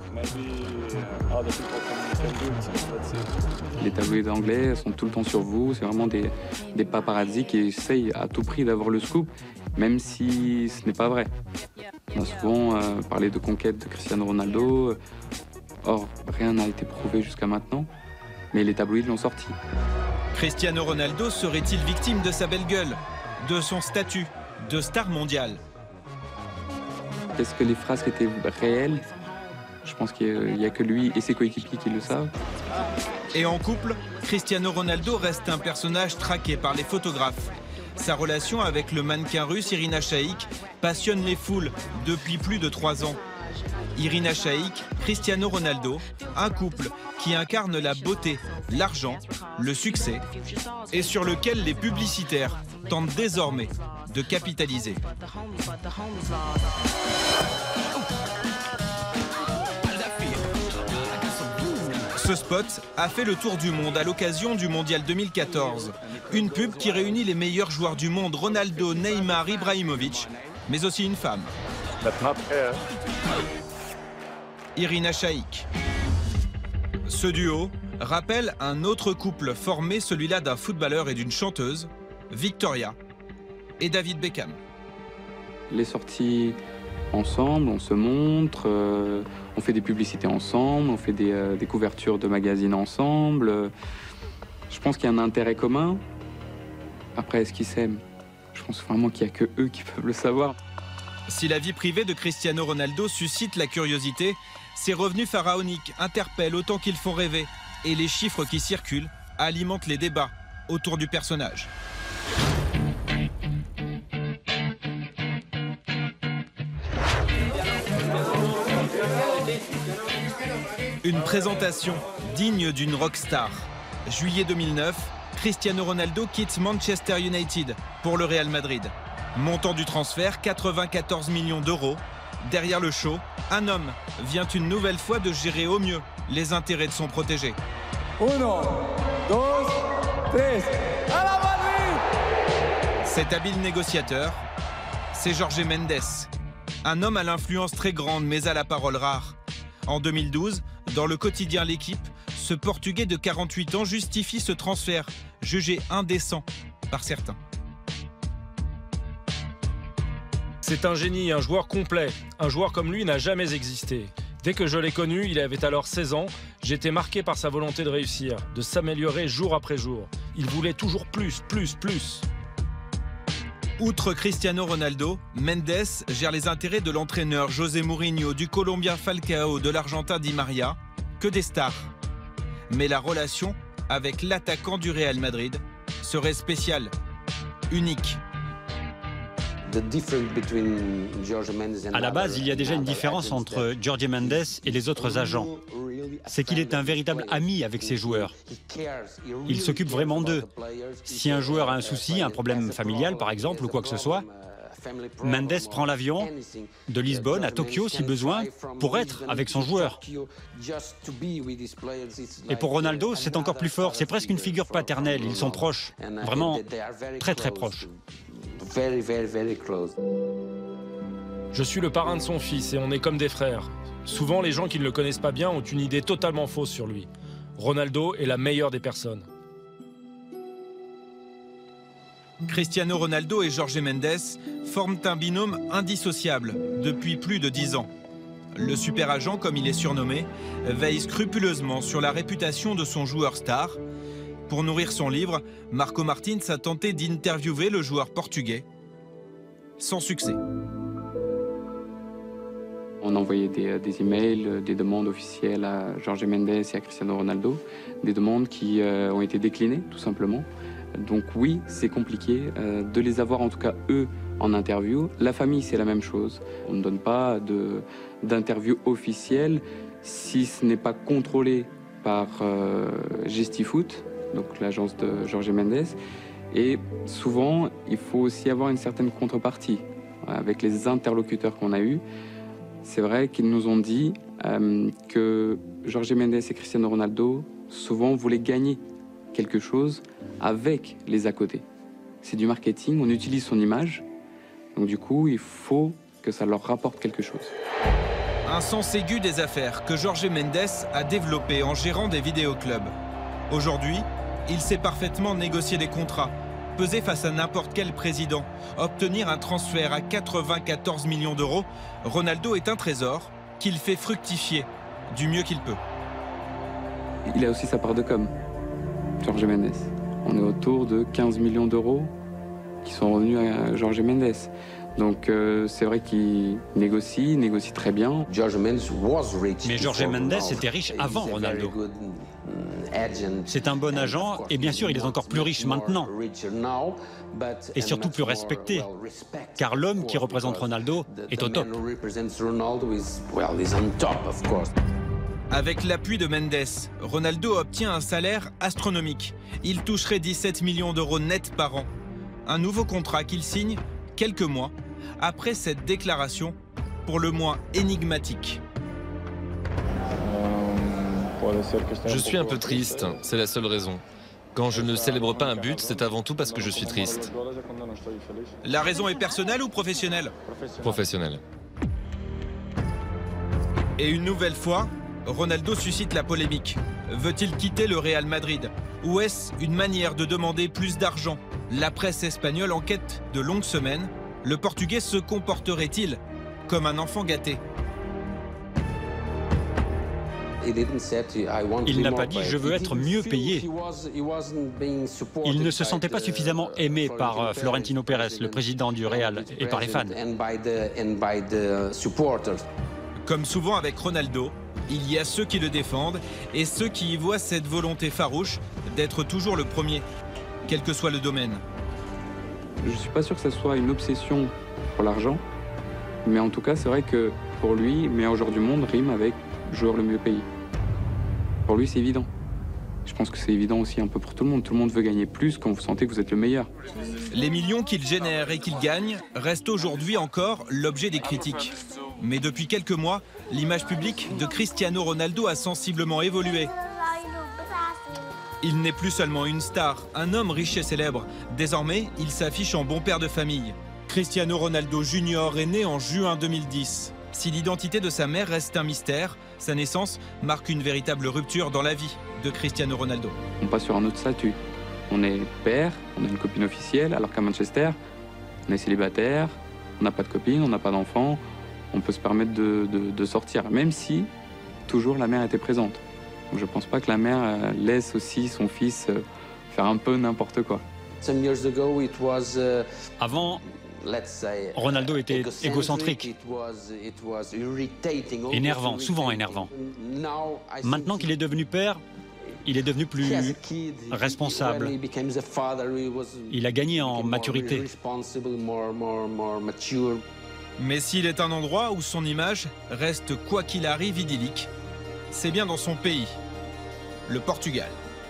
Les tabloïds anglais sont tout le temps sur vous, c'est vraiment des, des paparazzi qui essayent à tout prix d'avoir le scoop, même si ce n'est pas vrai. On a souvent euh, parlé de conquête de Cristiano Ronaldo, or rien n'a été prouvé jusqu'à maintenant, mais les tabloïds l'ont sorti. Cristiano Ronaldo serait-il victime de sa belle gueule, de son statut de star mondiale? Est-ce que les phrases étaient réelles? Je pense qu'il n'y a que lui et ses coéquipiers qui le savent. Et en couple, Cristiano Ronaldo reste un personnage traqué par les photographes. Sa relation avec le mannequin russe Irina Shayk passionne les foules depuis plus de trois ans. Irina Shayk, Cristiano Ronaldo, un couple qui incarne la beauté, l'argent, le succès et sur lequel les publicitaires tentent désormais de capitaliser. Ce spot a fait le tour du monde à l'occasion du Mondial deux mille quatorze. Une pub qui réunit les meilleurs joueurs du monde, Ronaldo, Neymar, Ibrahimovic, mais aussi une femme. Irina Shayk. Ce duo rappelle un autre couple formé, celui-là d'un footballeur et d'une chanteuse, Victoria et David Beckham. Les sorties ensemble, on se montre, euh, on fait des publicités ensemble, on fait des, euh, des couvertures de magazines ensemble. Je pense qu'il y a un intérêt commun. Après, est-ce qu'ils s'aiment? Je pense vraiment qu'il n'y a que eux qui peuvent le savoir. Si la vie privée de Cristiano Ronaldo suscite la curiosité, ses revenus pharaoniques interpellent autant qu'ils font rêver. Et les chiffres qui circulent alimentent les débats autour du personnage. Une présentation digne d'une rockstar. Juillet deux mille neuf, Cristiano Ronaldo quitte Manchester United pour le Real Madrid. Montant du transfert, quatre-vingt-quatorze millions d'euros. Derrière le show, un homme vient une nouvelle fois de gérer au mieux les intérêts de son protégé. Uno, dos, tres, à la Madrid! Cet habile négociateur, c'est Jorge Mendes. Un homme à l'influence très grande mais à la parole rare. En deux mille douze, dans le quotidien L'Équipe, ce Portugais de quarante-huit ans justifie ce transfert, jugé indécent par certains. C'est un génie, un joueur complet. Un joueur comme lui n'a jamais existé. Dès que je l'ai connu, il avait alors seize ans, j'étais marqué par sa volonté de réussir, de s'améliorer jour après jour. Il voulait toujours plus, plus, plus. Outre Cristiano Ronaldo, Mendes gère les intérêts de l'entraîneur José Mourinho, du Colombien Falcao, de l'Argentin Di Maria, que des stars. Mais la relation avec l'attaquant du Real Madrid serait spéciale, unique. À la base, il y a déjà une différence entre Jorge Mendes et les autres agents. C'est qu'il est un véritable ami avec ses joueurs. Il s'occupe vraiment d'eux. Si un joueur a un souci, un problème familial par exemple, ou quoi que ce soit, Mendes prend l'avion de Lisbonne à Tokyo si besoin pour être avec son joueur. Et pour Ronaldo, c'est encore plus fort. C'est presque une figure paternelle. Ils sont proches, vraiment très très proches. Je suis le parrain de son fils et on est comme des frères. Souvent, les gens qui ne le connaissent pas bien ont une idée totalement fausse sur lui. Ronaldo est la meilleure des personnes. Cristiano Ronaldo et Jorge Mendes forment un binôme indissociable depuis plus de dix ans. Le super agent, comme il est surnommé, veille scrupuleusement sur la réputation de son joueur star. Pour nourrir son livre, Marco Martins a tenté d'interviewer le joueur portugais, sans succès. On a envoyé des, des emails, des demandes officielles à Jorge Mendes et à Cristiano Ronaldo, des demandes qui euh, ont été déclinées, tout simplement. Donc oui, c'est compliqué euh, de les avoir, en tout cas eux, en interview. La famille, c'est la même chose. On ne donne pas d'interview officielle si ce n'est pas contrôlé par euh, Gestifoot, donc l'agence de Jorge Mendes. Et souvent, il faut aussi avoir une certaine contrepartie. Avec les interlocuteurs qu'on a eus, c'est vrai qu'ils nous ont dit euh, que Jorge Mendes et Cristiano Ronaldo souvent voulaient gagner quelque chose avec les à côté. C'est du marketing, on utilise son image, donc du coup, il faut que ça leur rapporte quelque chose. Un sens aigu des affaires que Jorge Mendes a développé en gérant des vidéoclubs. Aujourd'hui, il sait parfaitement négocier des contrats, peser face à n'importe quel président, obtenir un transfert à quatre-vingt-quatorze millions d'euros. Ronaldo est un trésor qu'il fait fructifier du mieux qu'il peut. Il a aussi sa part de com', Jorge Mendes. On est autour de quinze millions d'euros qui sont revenus à Jorge Mendes. Donc euh, c'est vrai qu'il négocie, il négocie très bien. Mais Jorge Mendes était riche avant Ronaldo. C'est un bon agent et bien sûr il est encore plus riche maintenant. Et surtout plus respecté, car l'homme qui représente Ronaldo est au top. Avec l'appui de Mendes, Ronaldo obtient un salaire astronomique. Il toucherait dix-sept millions d'euros net par an. Un nouveau contrat qu'il signe quelques mois après cette déclaration pour le moins énigmatique. Je suis un peu triste, c'est la seule raison. Quand je ne célèbre pas un but, c'est avant tout parce que je suis triste. La raison est personnelle ou professionnelle? Professionnelle. Et une nouvelle fois, Ronaldo suscite la polémique. Veut-il quitter le Real Madrid? Ou est-ce une manière de demander plus d'argent? La presse espagnole enquête de longues semaines. Le Portugais se comporterait-il comme un enfant gâté? Il n'a pas dit « je veux être mieux payé ». Il ne se sentait pas suffisamment aimé par Florentino Pérez, le président du Real, et par les fans. Comme souvent avec Ronaldo, il y a ceux qui le défendent et ceux qui y voient cette volonté farouche d'être toujours le premier, quel que soit le domaine. Je ne suis pas sûr que ce soit une obsession pour l'argent, mais en tout cas, c'est vrai que pour lui, meilleur joueur du monde rime avec joueur le mieux payé. Pour lui, c'est évident. Je pense que c'est évident aussi un peu pour tout le monde. Tout le monde veut gagner plus quand vous sentez que vous êtes le meilleur. Les millions qu'il génère et qu'il gagne restent aujourd'hui encore l'objet des critiques. Mais depuis quelques mois, l'image publique de Cristiano Ronaldo a sensiblement évolué. Il n'est plus seulement une star, un homme riche et célèbre. Désormais, il s'affiche en bon père de famille. Cristiano Ronaldo Junior est né en juin deux mille dix. Si l'identité de sa mère reste un mystère, sa naissance marque une véritable rupture dans la vie de Cristiano Ronaldo. On passe sur un autre statut. On est père, on a une copine officielle, alors qu'à Manchester, on est célibataire, on n'a pas de copine, on n'a pas d'enfant, on peut se permettre de, de, de sortir, même si toujours la mère était présente. Donc je ne pense pas que la mère laisse aussi son fils faire un peu n'importe quoi. Avant, Ronaldo était égocentrique, énervant, souvent énervant. Maintenant qu'il est devenu père, il est devenu plus responsable. Il a gagné en maturité. Mais s'il est un endroit où son image reste quoi qu'il arrive idyllique, c'est bien dans son pays, le Portugal.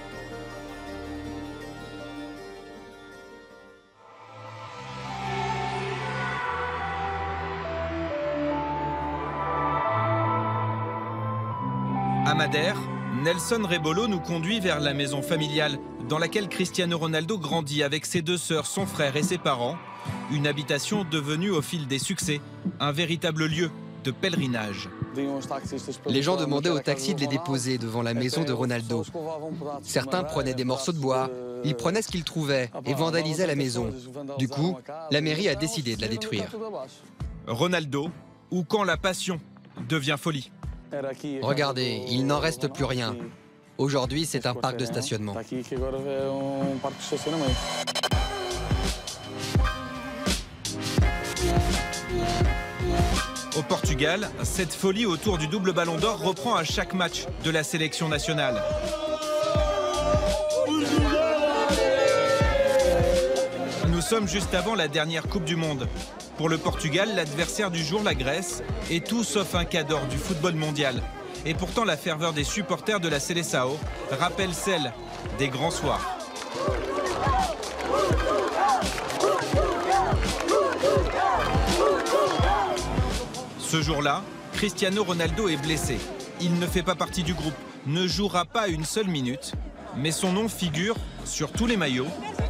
À Madère, Nelson Rebolo nous conduit vers la maison familiale dans laquelle Cristiano Ronaldo grandit avec ses deux sœurs, son frère et ses parents. Une habitation devenue au fil des succès un véritable lieu de pèlerinage. Les gens demandaient aux taxis de les déposer devant la maison de Ronaldo. Certains prenaient des morceaux de bois, ils prenaient ce qu'ils trouvaient et vandalisaient la maison. Du coup, la mairie a décidé de la détruire. Ronaldo, ou quand la passion devient folie. Regardez, il n'en reste plus rien. Aujourd'hui, c'est un parc de stationnement. Au Portugal, cette folie autour du double ballon d'or reprend à chaque match de la sélection nationale. Nous sommes juste avant la dernière Coupe du Monde. Pour le Portugal, l'adversaire du jour, la Grèce, est tout sauf un cadre du football mondial. Et pourtant, la ferveur des supporters de la Seleção rappelle celle des grands soirs. Ce jour-là, Cristiano Ronaldo est blessé. Il ne fait pas partie du groupe, ne jouera pas une seule minute, mais son nom figure sur tous les maillots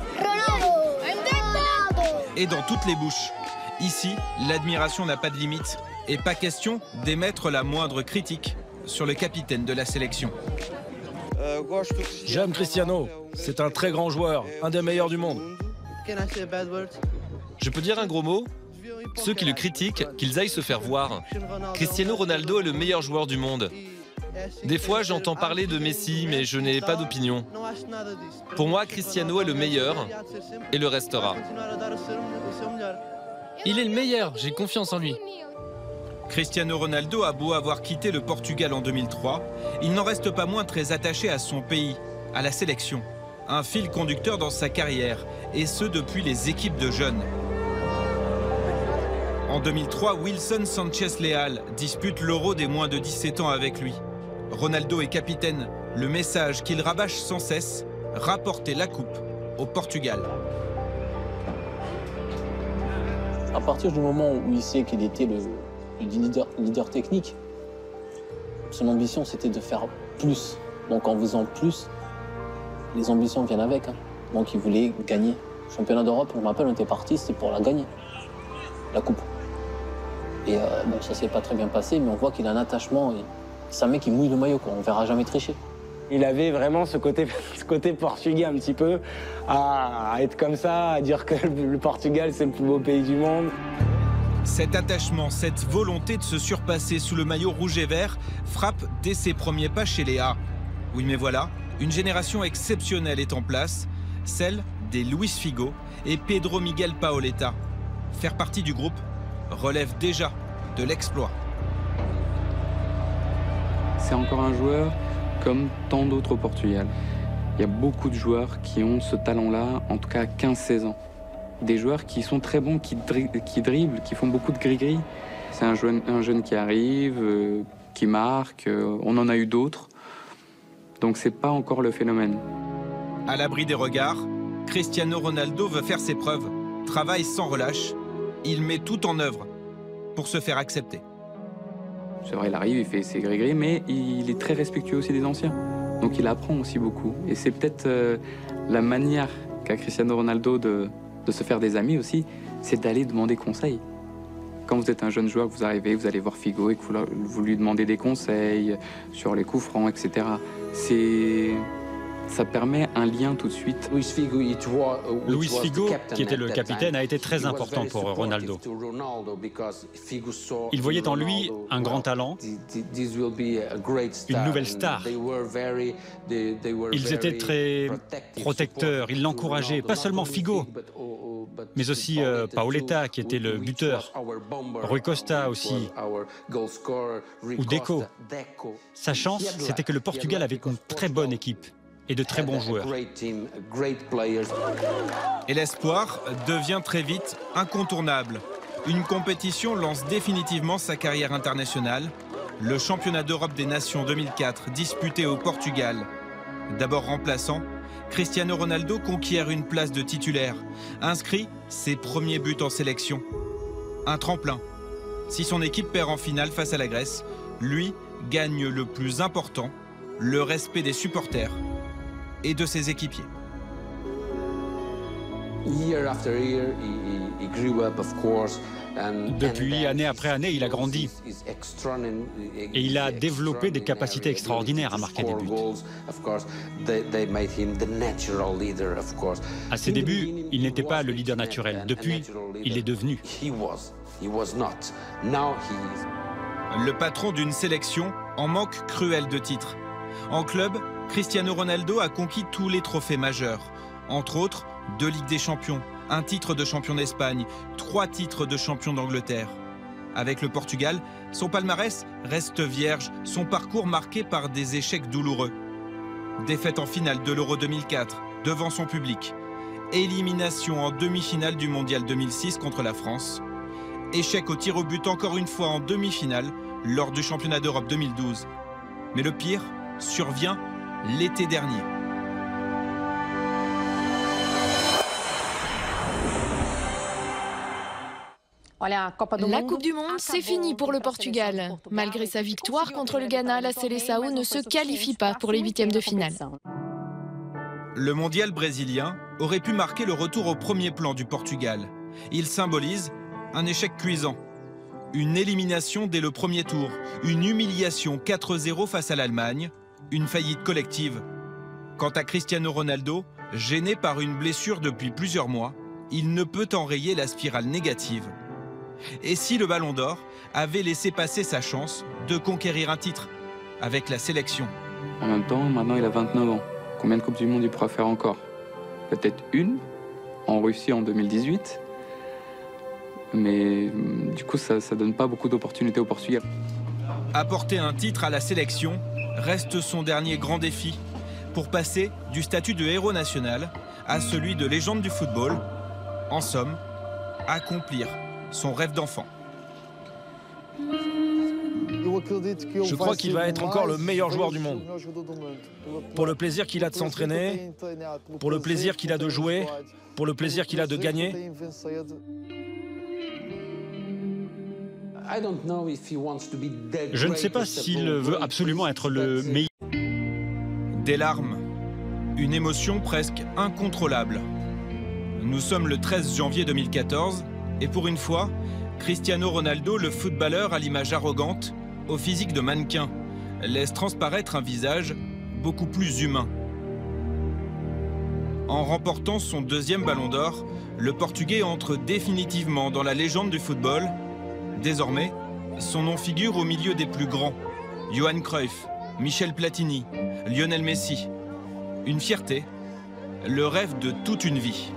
et dans toutes les bouches. Ici, l'admiration n'a pas de limite et pas question d'émettre la moindre critique sur le capitaine de la sélection. J'aime Cristiano, c'est un très grand joueur, un des meilleurs du monde. Je peux dire un gros mot? Ceux qui le critiquent, qu'ils aillent se faire voir. Cristiano Ronaldo est le meilleur joueur du monde. Des fois, j'entends parler de Messi, mais je n'ai pas d'opinion. Pour moi, Cristiano est le meilleur et le restera. Il est le meilleur, j'ai confiance en lui. Cristiano Ronaldo a beau avoir quitté le Portugal en deux mille trois, il n'en reste pas moins très attaché à son pays, à la sélection. Un fil conducteur dans sa carrière, et ce depuis les équipes de jeunes. En deux mille trois, Wilson Sanchez Leal dispute l'Euro des moins de dix-sept ans avec lui. Ronaldo est capitaine, le message qu'il rabâche sans cesse, rapporter la coupe au Portugal. À partir du moment où il sait qu'il était le, le leader, leader technique, son ambition c'était de faire plus. Donc en faisant plus, les ambitions viennent avec. Hein. Donc il voulait gagner. Championnat d'Europe, je me rappelle, on était parti, c'était pour la gagner, la coupe. Et euh, bon, ça s'est pas très bien passé, mais on voit qu'il a un attachement. C'est un mec qui mouille le maillot, quoi. On verra jamais tricher. Il avait vraiment ce côté, ce côté portugais un petit peu, à, à être comme ça, à dire que le Portugal c'est le plus beau pays du monde. Cet attachement, cette volonté de se surpasser sous le maillot rouge et vert frappe dès ses premiers pas chez les A. Oui, mais voilà, une génération exceptionnelle est en place, celle des Luis Figo et Pedro Miguel Paoletta. Faire partie du groupe relève déjà de l'exploit. C'est encore un joueur comme tant d'autres au Portugal. Il y a beaucoup de joueurs qui ont ce talent-là, en tout cas à quinze seize ans. Des joueurs qui sont très bons, qui, dri qui dribblent, qui font beaucoup de gris-gris. C'est un jeune, un jeune qui arrive, euh, qui marque, euh, on en a eu d'autres. Donc c'est pas encore le phénomène. À l'abri des regards, Cristiano Ronaldo veut faire ses preuves, travaille sans relâche, il met tout en œuvre pour se faire accepter. C'est vrai, il arrive, il fait ses gris-gris, mais il est très respectueux aussi des anciens. Donc il apprend aussi beaucoup. Et c'est peut-être euh, la manière qu'a Cristiano Ronaldo de, de se faire des amis aussi, c'est d'aller demander conseil. Quand vous êtes un jeune joueur, que vous arrivez, vous allez voir Figo et que vous, vous lui demandez des conseils sur les coups francs, et cetera. C'est... Ça permet un lien tout de suite. Luis Figo, qui était le capitaine, a été très important pour Ronaldo. Il voyait en lui un grand talent, une nouvelle star. Ils étaient très protecteurs, ils l'encourageaient, pas seulement Figo, mais aussi euh, Paoletta, qui était le buteur, Rui Costa aussi, ou Deco. Sa chance, c'était que le Portugal avait une très bonne équipe et de très bons joueurs. Et l'espoir devient très vite incontournable. Une compétition lance définitivement sa carrière internationale, le championnat d'Europe des Nations deux mille quatre, disputé au Portugal. D'abord remplaçant, Cristiano Ronaldo conquiert une place de titulaire, inscrit ses premiers buts en sélection. Un tremplin. Si son équipe perd en finale face à la Grèce, lui gagne le plus important, le respect des supporters et de ses équipiers. Depuis année après année, il a grandi et il a développé des capacités extraordinaires à marquer des buts. À ses débuts, il n'était pas le leader naturel. Depuis, il est devenu. Le patron d'une sélection en manque cruel de titres. En club, Cristiano Ronaldo a conquis tous les trophées majeurs, entre autres deux Ligues des Champions, un titre de champion d'Espagne, trois titres de champion d'Angleterre. Avec le Portugal, son palmarès reste vierge, son parcours marqué par des échecs douloureux. Défaite en finale de l'Euro deux mille quatre, devant son public. Élimination en demi-finale du Mondial deux mille six contre la France. Échec au tir au but encore une fois en demi-finale lors du championnat d'Europe deux mille douze. Mais le pire survient l'été dernier. La Coupe du Monde, c'est fini pour le Portugal. Malgré sa victoire contre le Ghana, la Seleção ne se qualifie pas pour les huitièmes de finale. Le mondial brésilien aurait pu marquer le retour au premier plan du Portugal. Il symbolise un échec cuisant, une élimination dès le premier tour, une humiliation quatre zéro face à l'Allemagne, une faillite collective. Quant à Cristiano Ronaldo, gêné par une blessure depuis plusieurs mois, il ne peut enrayer la spirale négative. Et si le Ballon d'Or avait laissé passer sa chance de conquérir un titre avec la sélection? En même temps, maintenant il a vingt-neuf ans. Combien de Coupes du Monde il pourra faire encore? Peut-être une, en Russie en deux mille dix-huit. Mais du coup, ça ne donne pas beaucoup d'opportunités au Portugal. Apporter un titre à la sélection reste son dernier grand défi pour passer du statut de héros national à celui de légende du football. En somme, accomplir son rêve d'enfant. Je crois qu'il va être encore le meilleur joueur du monde. Pour le plaisir qu'il a de s'entraîner, pour le plaisir qu'il a de jouer, pour le plaisir qu'il a de gagner. Je ne sais pas s'il veut absolument être le meilleur. Des larmes, une émotion presque incontrôlable. Nous sommes le treize janvier deux mille quatorze et pour une fois, Cristiano Ronaldo, le footballeur à l'image arrogante, au physique de mannequin, laisse transparaître un visage beaucoup plus humain. En remportant son deuxième ballon d'or, le Portugais entre définitivement dans la légende du football. Désormais, son nom figure au milieu des plus grands. Johan Cruyff, Michel Platini, Lionel Messi. Une fierté, le rêve de toute une vie.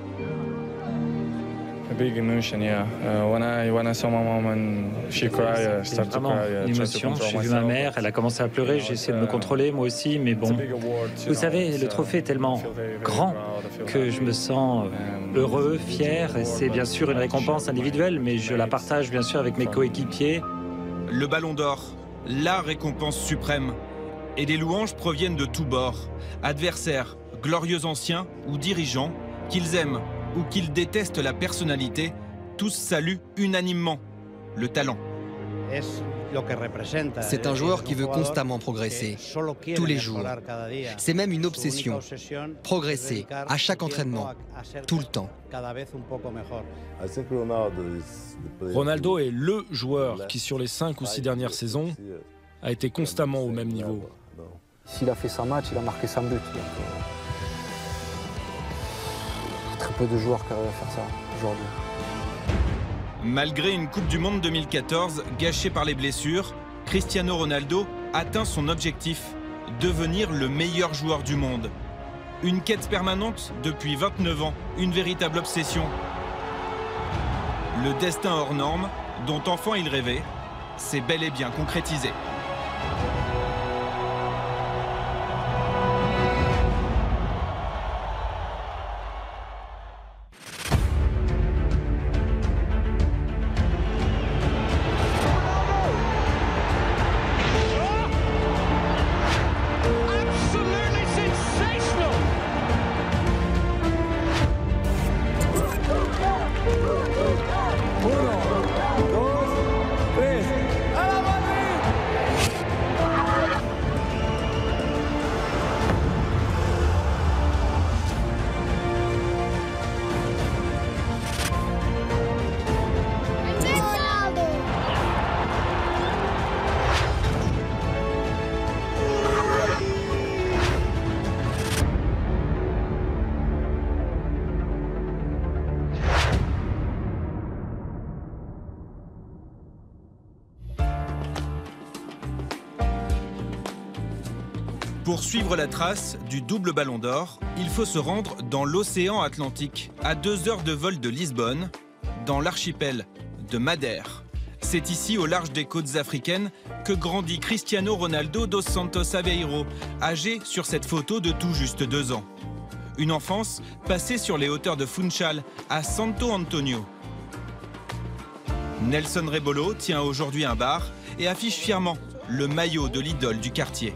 Big emotion, yeah. Uh, when I when I saw my mom and she cried, I started to Vraiment cry. une émotion. J'ai vu ma mère, elle a commencé à pleurer. J'ai essayé de me contrôler, moi aussi, mais bon. Vous savez, le trophée est tellement grand que je me sens heureux, fier. C'est bien sûr une récompense individuelle, mais je la partage bien sûr avec mes coéquipiers. Le Ballon d'Or, la récompense suprême. Et les louanges proviennent de tous bords. Adversaires, glorieux anciens ou dirigeants, qu'ils aiment ou qu'ils détestent la personnalité, tous saluent unanimement le talent. C'est un joueur qui veut constamment progresser, tous les jours. C'est même une obsession. Progresser, à chaque entraînement, tout le temps. Ronaldo est le joueur qui, sur les cinq ou six dernières saisons, a été constamment au même niveau. S'il a fait sa match, il a marqué sa but. Donc, euh... très peu de joueurs qui arrivent à faire ça aujourd'hui. Malgré une Coupe du Monde deux mille quatorze gâchée par les blessures, Cristiano Ronaldo atteint son objectif, devenir le meilleur joueur du monde. Une quête permanente depuis vingt-neuf ans, une véritable obsession. Le destin hors norme, dont enfant il rêvait, s'est bel et bien concrétisé. Pour suivre la trace du double ballon d'or, il faut se rendre dans l'océan Atlantique, à deux heures de vol de Lisbonne, dans l'archipel de Madère. C'est ici, au large des côtes africaines, que grandit Cristiano Ronaldo dos Santos Aveiro, âgé sur cette photo de tout juste deux ans. Une enfance passée sur les hauteurs de Funchal, à Santo Antonio. Nelson Rebolo tient aujourd'hui un bar et affiche fièrement le maillot de l'idole du quartier.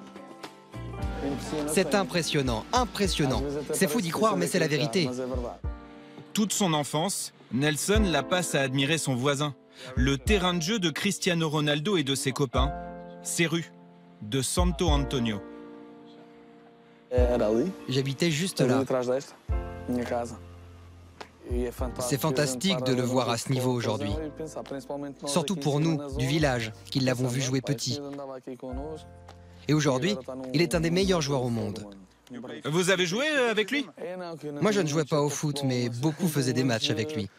C'est impressionnant, impressionnant. C'est fou d'y croire, mais c'est la vérité. Toute son enfance, Nelson la passe à admirer son voisin. Le terrain de jeu de Cristiano Ronaldo et de ses copains, ses rues de Santo Antonio. J'habitais juste là. C'est fantastique de le voir à ce niveau aujourd'hui. Surtout pour nous, du village, qui l'avons vu jouer petit. Et aujourd'hui, il est un des meilleurs joueurs au monde. Vous avez joué avec lui? Moi, je ne jouais pas au foot, mais beaucoup faisaient des matchs avec lui.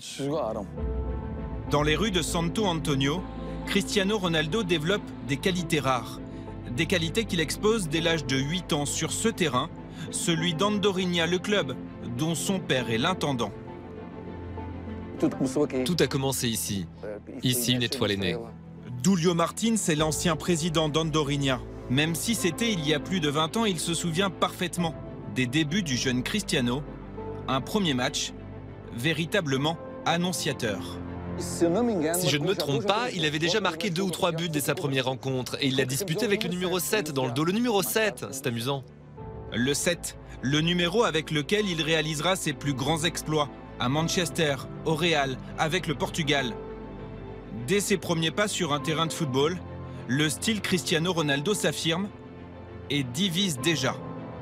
Dans les rues de Santo Antonio, Cristiano Ronaldo développe des qualités rares. Des qualités qu'il expose dès l'âge de huit ans sur ce terrain, celui d'Andorinha, le club, dont son père est l'intendant. Tout a commencé ici. Ici, une étoile est née. Dúlio Martins est l'ancien président d'Andorinha. Même si c'était il y a plus de vingt ans, il se souvient parfaitement des débuts du jeune Cristiano. Un premier match véritablement annonciateur. Si je ne me trompe pas, il avait déjà marqué deux ou trois buts dès sa première rencontre et il l'a disputé avec le numéro sept dans le dos. Le numéro sept, c'est amusant. Le sept, le numéro avec lequel il réalisera ses plus grands exploits à Manchester, au Real, avec le Portugal. Dès ses premiers pas sur un terrain de football, le style Cristiano Ronaldo s'affirme et divise déjà.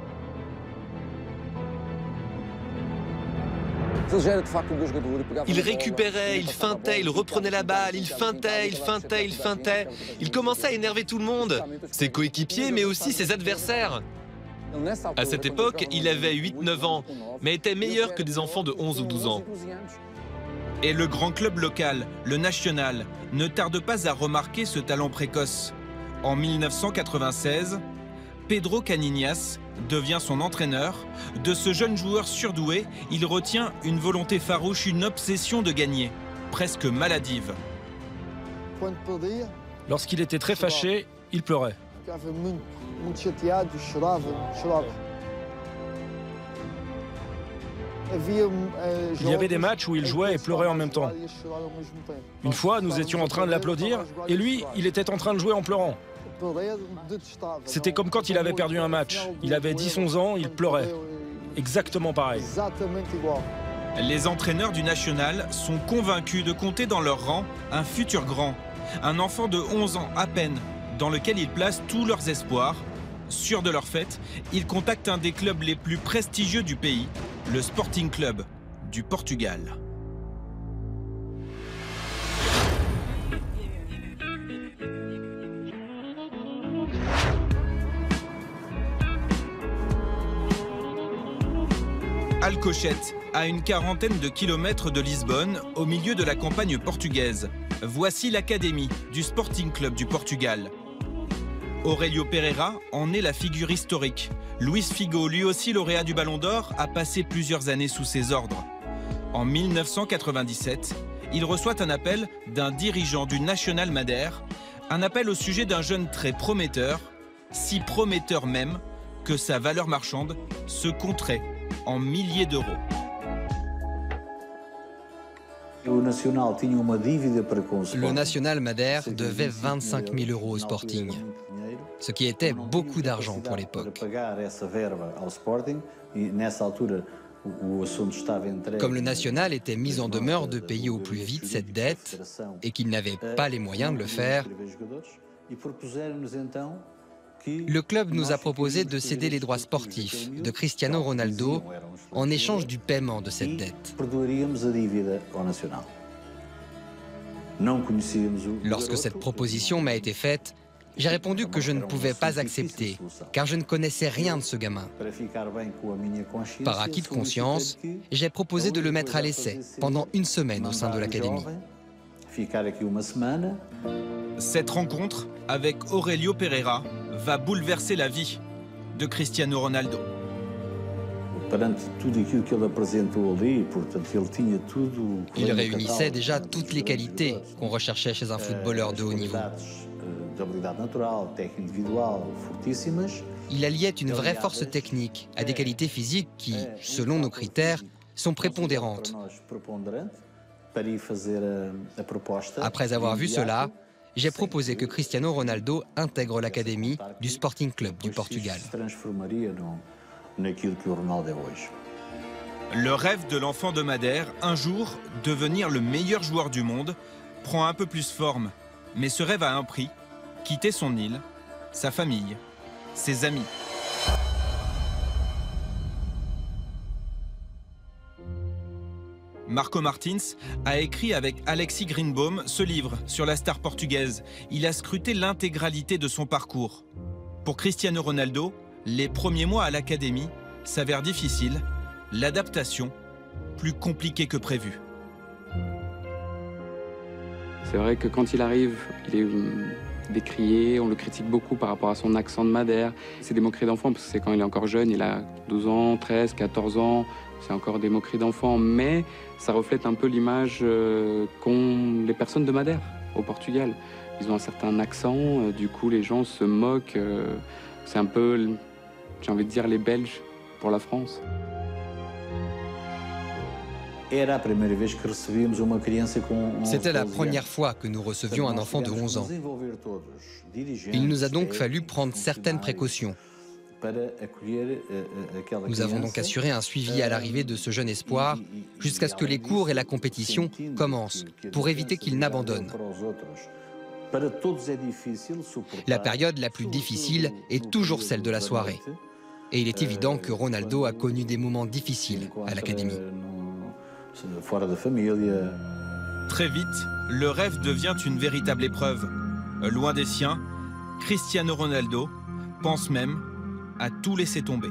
Il récupérait, il feintait, il reprenait la balle, il feintait, il feintait, il feintait. Il commençait à énerver tout le monde, ses coéquipiers, mais aussi ses adversaires. À cette époque, il avait huit neuf ans, mais était meilleur que des enfants de onze ou douze ans. Et le grand club local, le Nacional, ne tarde pas à remarquer ce talent précoce. En mille neuf cent quatre-vingt-seize, Pedro Caninhas devient son entraîneur. De ce jeune joueur surdoué, il retient une volonté farouche, une obsession de gagner, presque maladive. Lorsqu'il était très fâché, il pleurait. Il y avait des matchs où il jouait et pleurait en même temps. Une fois, nous étions en train de l'applaudir et lui, il était en train de jouer en pleurant. C'était comme quand il avait perdu un match. Il avait dix onze ans, il pleurait. Exactement pareil. Les entraîneurs du Nacional sont convaincus de compter dans leur rang un futur grand, un enfant de onze ans à peine, dans lequel ils placent tous leurs espoirs. Sûrs de leur fête, ils contactent un des clubs les plus prestigieux du pays, le Sporting Club du Portugal. Alcochete, à une quarantaine de kilomètres de Lisbonne, au milieu de la campagne portugaise. Voici l'académie du Sporting Club du Portugal. Aurélio Pereira en est la figure historique. Luis Figo, lui aussi lauréat du Ballon d'Or, a passé plusieurs années sous ses ordres. En mille neuf cent quatre-vingt-dix-sept, il reçoit un appel d'un dirigeant du Nacional Madère, un appel au sujet d'un jeune très prometteur, si prometteur même que sa valeur marchande se compterait en milliers d'euros. Le Nacional Madère devait vingt-cinq mille euros au Sporting, ce qui était beaucoup d'argent pour l'époque. Comme le Nacional était mis en demeure de payer au plus vite cette dette et qu'il n'avait pas les moyens de le faire, le club nous a proposé de céder les droits sportifs de Cristiano Ronaldo en échange du paiement de cette dette. Lorsque cette proposition m'a été faite, j'ai répondu que je ne pouvais pas accepter, car je ne connaissais rien de ce gamin. Par acquis de conscience, j'ai proposé de le mettre à l'essai pendant une semaine au sein de l'académie. Cette rencontre avec Aurélio Pereira va bouleverser la vie de Cristiano Ronaldo. Il réunissait déjà toutes les qualités qu'on recherchait chez un footballeur de haut niveau. Il alliait une vraie force technique à des qualités physiques qui, selon nos critères, sont prépondérantes. Après avoir vu cela, j'ai proposé que Cristiano Ronaldo intègre l'académie du Sporting Club du Portugal. Le rêve de l'enfant de Madère, un jour devenir le meilleur joueur du monde, prend un peu plus forme. Mais ce rêve a un prix, quitter son île, sa famille, ses amis. Marco Martins a écrit avec Alexis Greenbaum ce livre sur la star portugaise. Il a scruté l'intégralité de son parcours. Pour Cristiano Ronaldo, les premiers mois à l'académie s'avèrent difficiles, l'adaptation plus compliquée que prévu. C'est vrai que quand il arrive, il est décrié, on le critique beaucoup par rapport à son accent de Madère. C'est des moqueries d'enfant parce que c'est quand il est encore jeune, il a douze ans, treize, quatorze ans, c'est encore des moqueries d'enfants, mais ça reflète un peu l'image euh, qu'ont les personnes de Madère, au Portugal. Ils ont un certain accent, euh, du coup les gens se moquent. Euh, c'est un peu, j'ai envie de dire, les Belges pour la France. C'était la première fois que nous recevions un enfant de onze ans. Il nous a donc fallu prendre certaines précautions. Nous avons donc assuré un suivi à l'arrivée de ce jeune espoir jusqu'à ce que les cours et la compétition commencent pour éviter qu'il n'abandonne. La période la plus difficile est toujours celle de la soirée. Et il est évident que Ronaldo a connu des moments difficiles à l'académie. Très vite, le rêve devient une véritable épreuve. Loin des siens, Cristiano Ronaldo pense même à tout laisser tomber.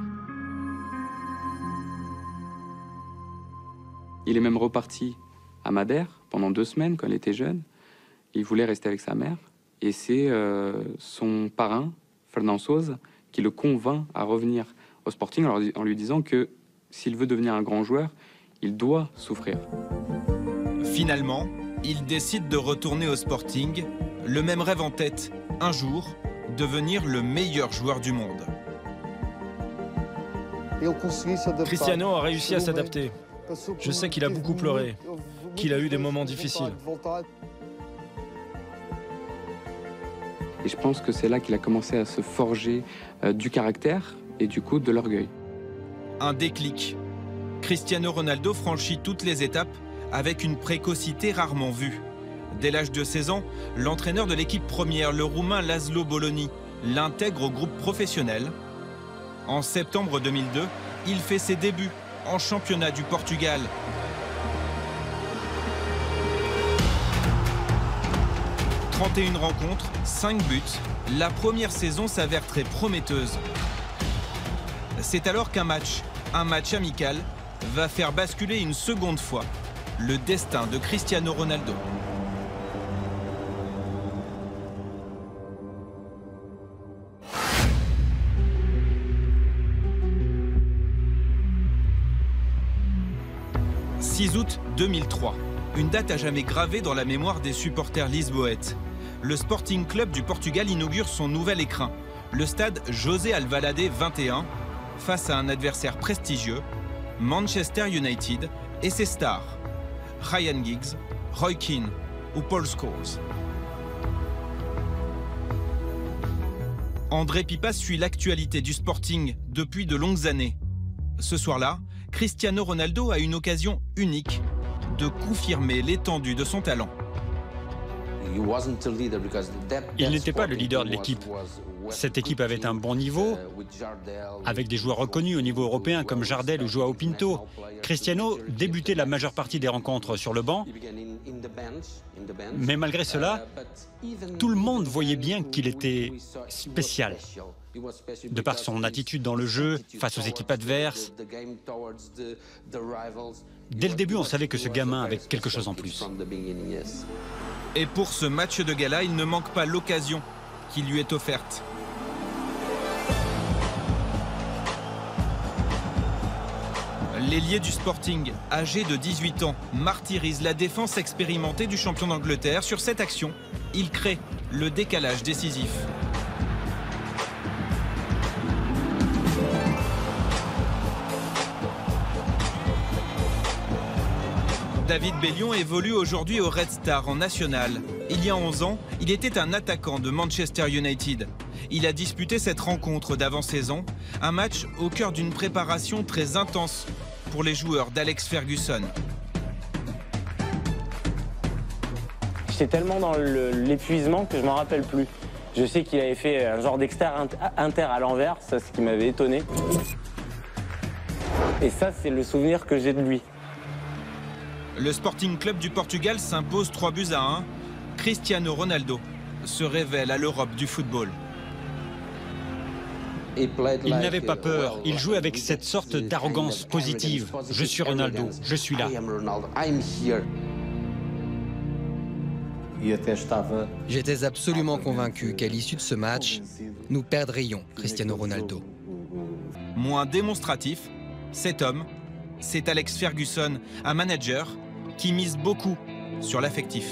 Il est même reparti à Madère pendant deux semaines quand il était jeune. Il voulait rester avec sa mère. Et c'est euh, son parrain, Fernand Souza, qui le convainc à revenir au Sporting en lui disant que s'il veut devenir un grand joueur, il doit souffrir. Finalement, il décide de retourner au Sporting, le même rêve en tête, un jour, devenir le meilleur joueur du monde. Cristiano a réussi à s'adapter. Je sais qu'il a beaucoup pleuré, qu'il a eu des moments difficiles. Et je pense que c'est là qu'il a commencé à se forger euh, du caractère et du coup de l'orgueil. Un déclic. Cristiano Ronaldo franchit toutes les étapes avec une précocité rarement vue. Dès l'âge de seize ans, l'entraîneur de l'équipe première, le Roumain Laszlo Bologna, l'intègre au groupe professionnel. En septembre deux mille deux, il fait ses débuts en championnat du Portugal. trente et une rencontres, cinq buts. La première saison s'avère très prometteuse. C'est alors qu'un match, un match amical, va faire basculer une seconde fois le destin de Cristiano Ronaldo. six août deux mille trois, une date à jamais gravée dans la mémoire des supporters lisboètes. Le Sporting Club du Portugal inaugure son nouvel écrin, le stade José Alvalade vingt et un, face à un adversaire prestigieux, Manchester United et ses stars, Ryan Giggs, Roy Keane ou Paul Scholes. André Pipas suit l'actualité du Sporting depuis de longues années. Ce soir-là, Cristiano Ronaldo a une occasion unique de confirmer l'étendue de son talent. Il n'était pas le leader de l'équipe. Cette équipe avait un bon niveau, avec des joueurs reconnus au niveau européen comme Jardel ou Joao Pinto. Cristiano débutait la majeure partie des rencontres sur le banc, mais malgré cela, tout le monde voyait bien qu'il était spécial. De par son attitude dans le jeu, face aux équipes adverses. Dès le début, on savait que ce gamin avait quelque chose en plus. Et pour ce match de gala, il ne manque pas l'occasion qui lui est offerte. L'ailier du Sporting, âgé de dix-huit ans, martyrise la défense expérimentée du champion d'Angleterre. Sur cette action, il crée le décalage décisif. David Bellion évolue aujourd'hui au Red Star en national. Il y a onze ans, il était un attaquant de Manchester United. Il a disputé cette rencontre d'avant-saison, un match au cœur d'une préparation très intense pour les joueurs d'Alex Ferguson. J'étais tellement dans l'épuisement que je m'en rappelle plus. Je sais qu'il avait fait un genre d'extérieur inter à l'envers, ça c'est ce qui m'avait étonné. Et ça, c'est le souvenir que j'ai de lui. Le Sporting Club du Portugal s'impose trois buts à un. Cristiano Ronaldo se révèle à l'Europe du football. Il n'avait pas peur, il jouait avec cette sorte d'arrogance positive. Je suis Ronaldo, je suis là. J'étais absolument convaincu qu'à l'issue de ce match, nous perdrions Cristiano Ronaldo. Moins démonstratif, cet homme c'est Alex Ferguson, un manager qui mise beaucoup sur l'affectif.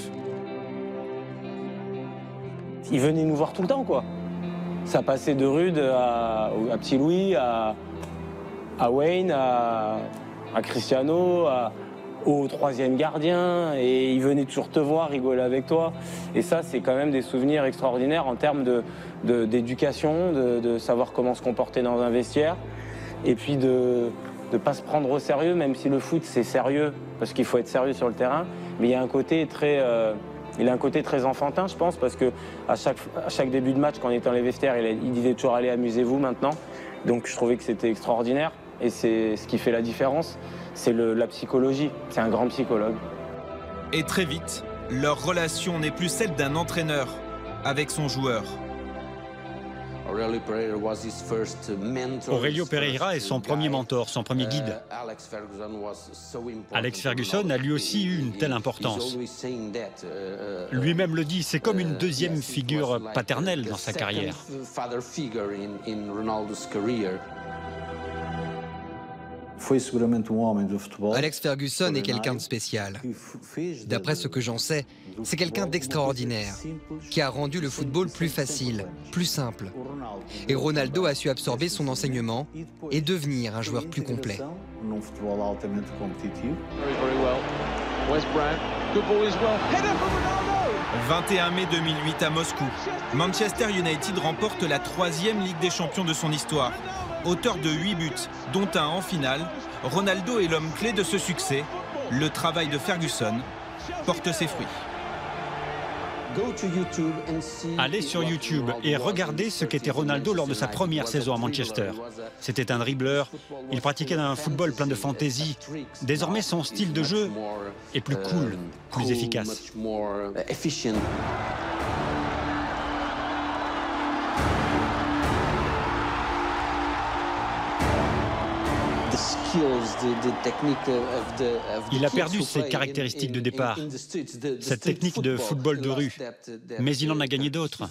Il venait nous voir tout le temps, quoi. Ça passait de Rude à, à Petit Louis, à, à Wayne, à, à Cristiano, à, au troisième gardien, et il venait toujours te voir, rigoler avec toi. Et ça, c'est quand même des souvenirs extraordinaires en termes de, de, d'éducation, de, de savoir comment se comporter dans un vestiaire, et puis de ne pas se prendre au sérieux, même si le foot, c'est sérieux, parce qu'il faut être sérieux sur le terrain, mais il y a un côté très... Euh, Il a un côté très enfantin, je pense, parce qu'à chaque, à chaque début de match, quand on était dans les vestiaires, il, il disait toujours « allez, amusez-vous maintenant ». Donc je trouvais que c'était extraordinaire. Et c'est ce qui fait la différence, c'est la psychologie. C'est un grand psychologue. Et très vite, leur relation n'est plus celle d'un entraîneur avec son joueur. Aurelio Pereira est son premier mentor, son premier guide. Alex Ferguson a lui aussi eu une telle importance. Lui-même le dit, c'est comme une deuxième figure paternelle dans sa carrière. Alex Ferguson est quelqu'un de spécial. D'après ce que j'en sais, c'est quelqu'un d'extraordinaire, qui a rendu le football plus facile, plus simple. Et Ronaldo a su absorber son enseignement et devenir un joueur plus complet. vingt et un mai deux mille huit à Moscou, Manchester United remporte la troisième Ligue des Champions de son histoire. Auteur de huit buts, dont un en finale, Ronaldo est l'homme clé de ce succès. Le travail de Ferguson porte ses fruits. Allez sur YouTube et regardez ce qu'était Ronaldo lors de sa première saison à Manchester. C'était un dribbleur, il pratiquait un football plein de fantaisie. Désormais, son style de jeu est plus cool, plus efficace. Il a perdu ses caractéristiques de départ, cette technique de football de rue, mais il en a gagné d'autres.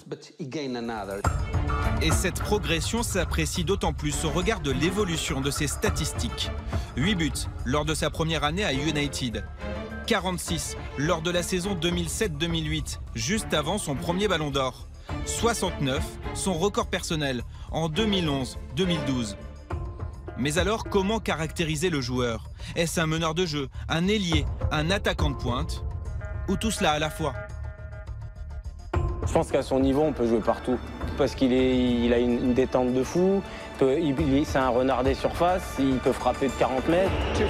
Et cette progression s'apprécie d'autant plus au regard de l'évolution de ses statistiques. huit buts lors de sa première année à United, quarante-six lors de la saison deux mille sept deux mille huit, juste avant son premier ballon d'or, soixante-neuf, son record personnel en deux mille onze deux mille douze. Mais alors, comment caractériser le joueur? Est-ce un meneur de jeu, un ailier, un attaquant de pointe? Ou tout cela à la fois? Je pense qu'à son niveau, on peut jouer partout. Parce qu'il il a une, une détente de fou, c'est un renard des surfaces, il peut frapper de quarante mètres.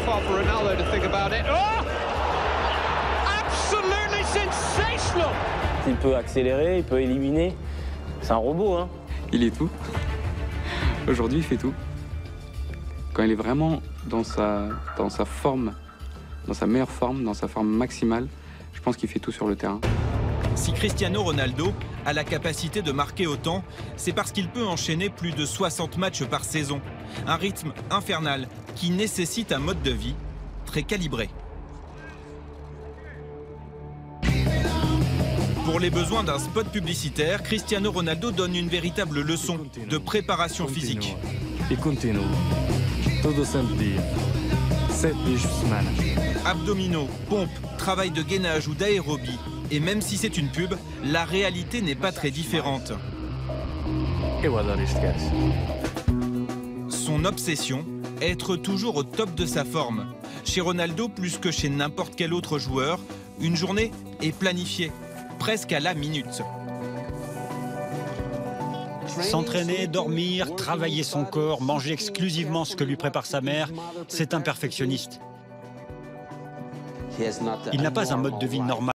Il peut accélérer, il peut éliminer. C'est un robot, hein. Il est tout. Aujourd'hui, il fait tout. Quand il est vraiment dans sa, dans sa forme, dans sa meilleure forme, dans sa forme maximale, je pense qu'il fait tout sur le terrain. Si Cristiano Ronaldo a la capacité de marquer autant, c'est parce qu'il peut enchaîner plus de soixante matchs par saison. Un rythme infernal qui nécessite un mode de vie très calibré. Pour les besoins d'un spot publicitaire, Cristiano Ronaldo donne une véritable leçon de préparation physique. Et continue. Abdominaux, pompes, travail de gainage ou d'aérobie. Et même si c'est une pub, la réalité n'est pas très différente. Son obsession, être toujours au top de sa forme. Chez Ronaldo, plus que chez n'importe quel autre joueur, une journée est planifiée, presque à la minute. S'entraîner, dormir, travailler son corps, manger exclusivement ce que lui prépare sa mère, c'est un perfectionniste. Il n'a pas un mode de vie normal.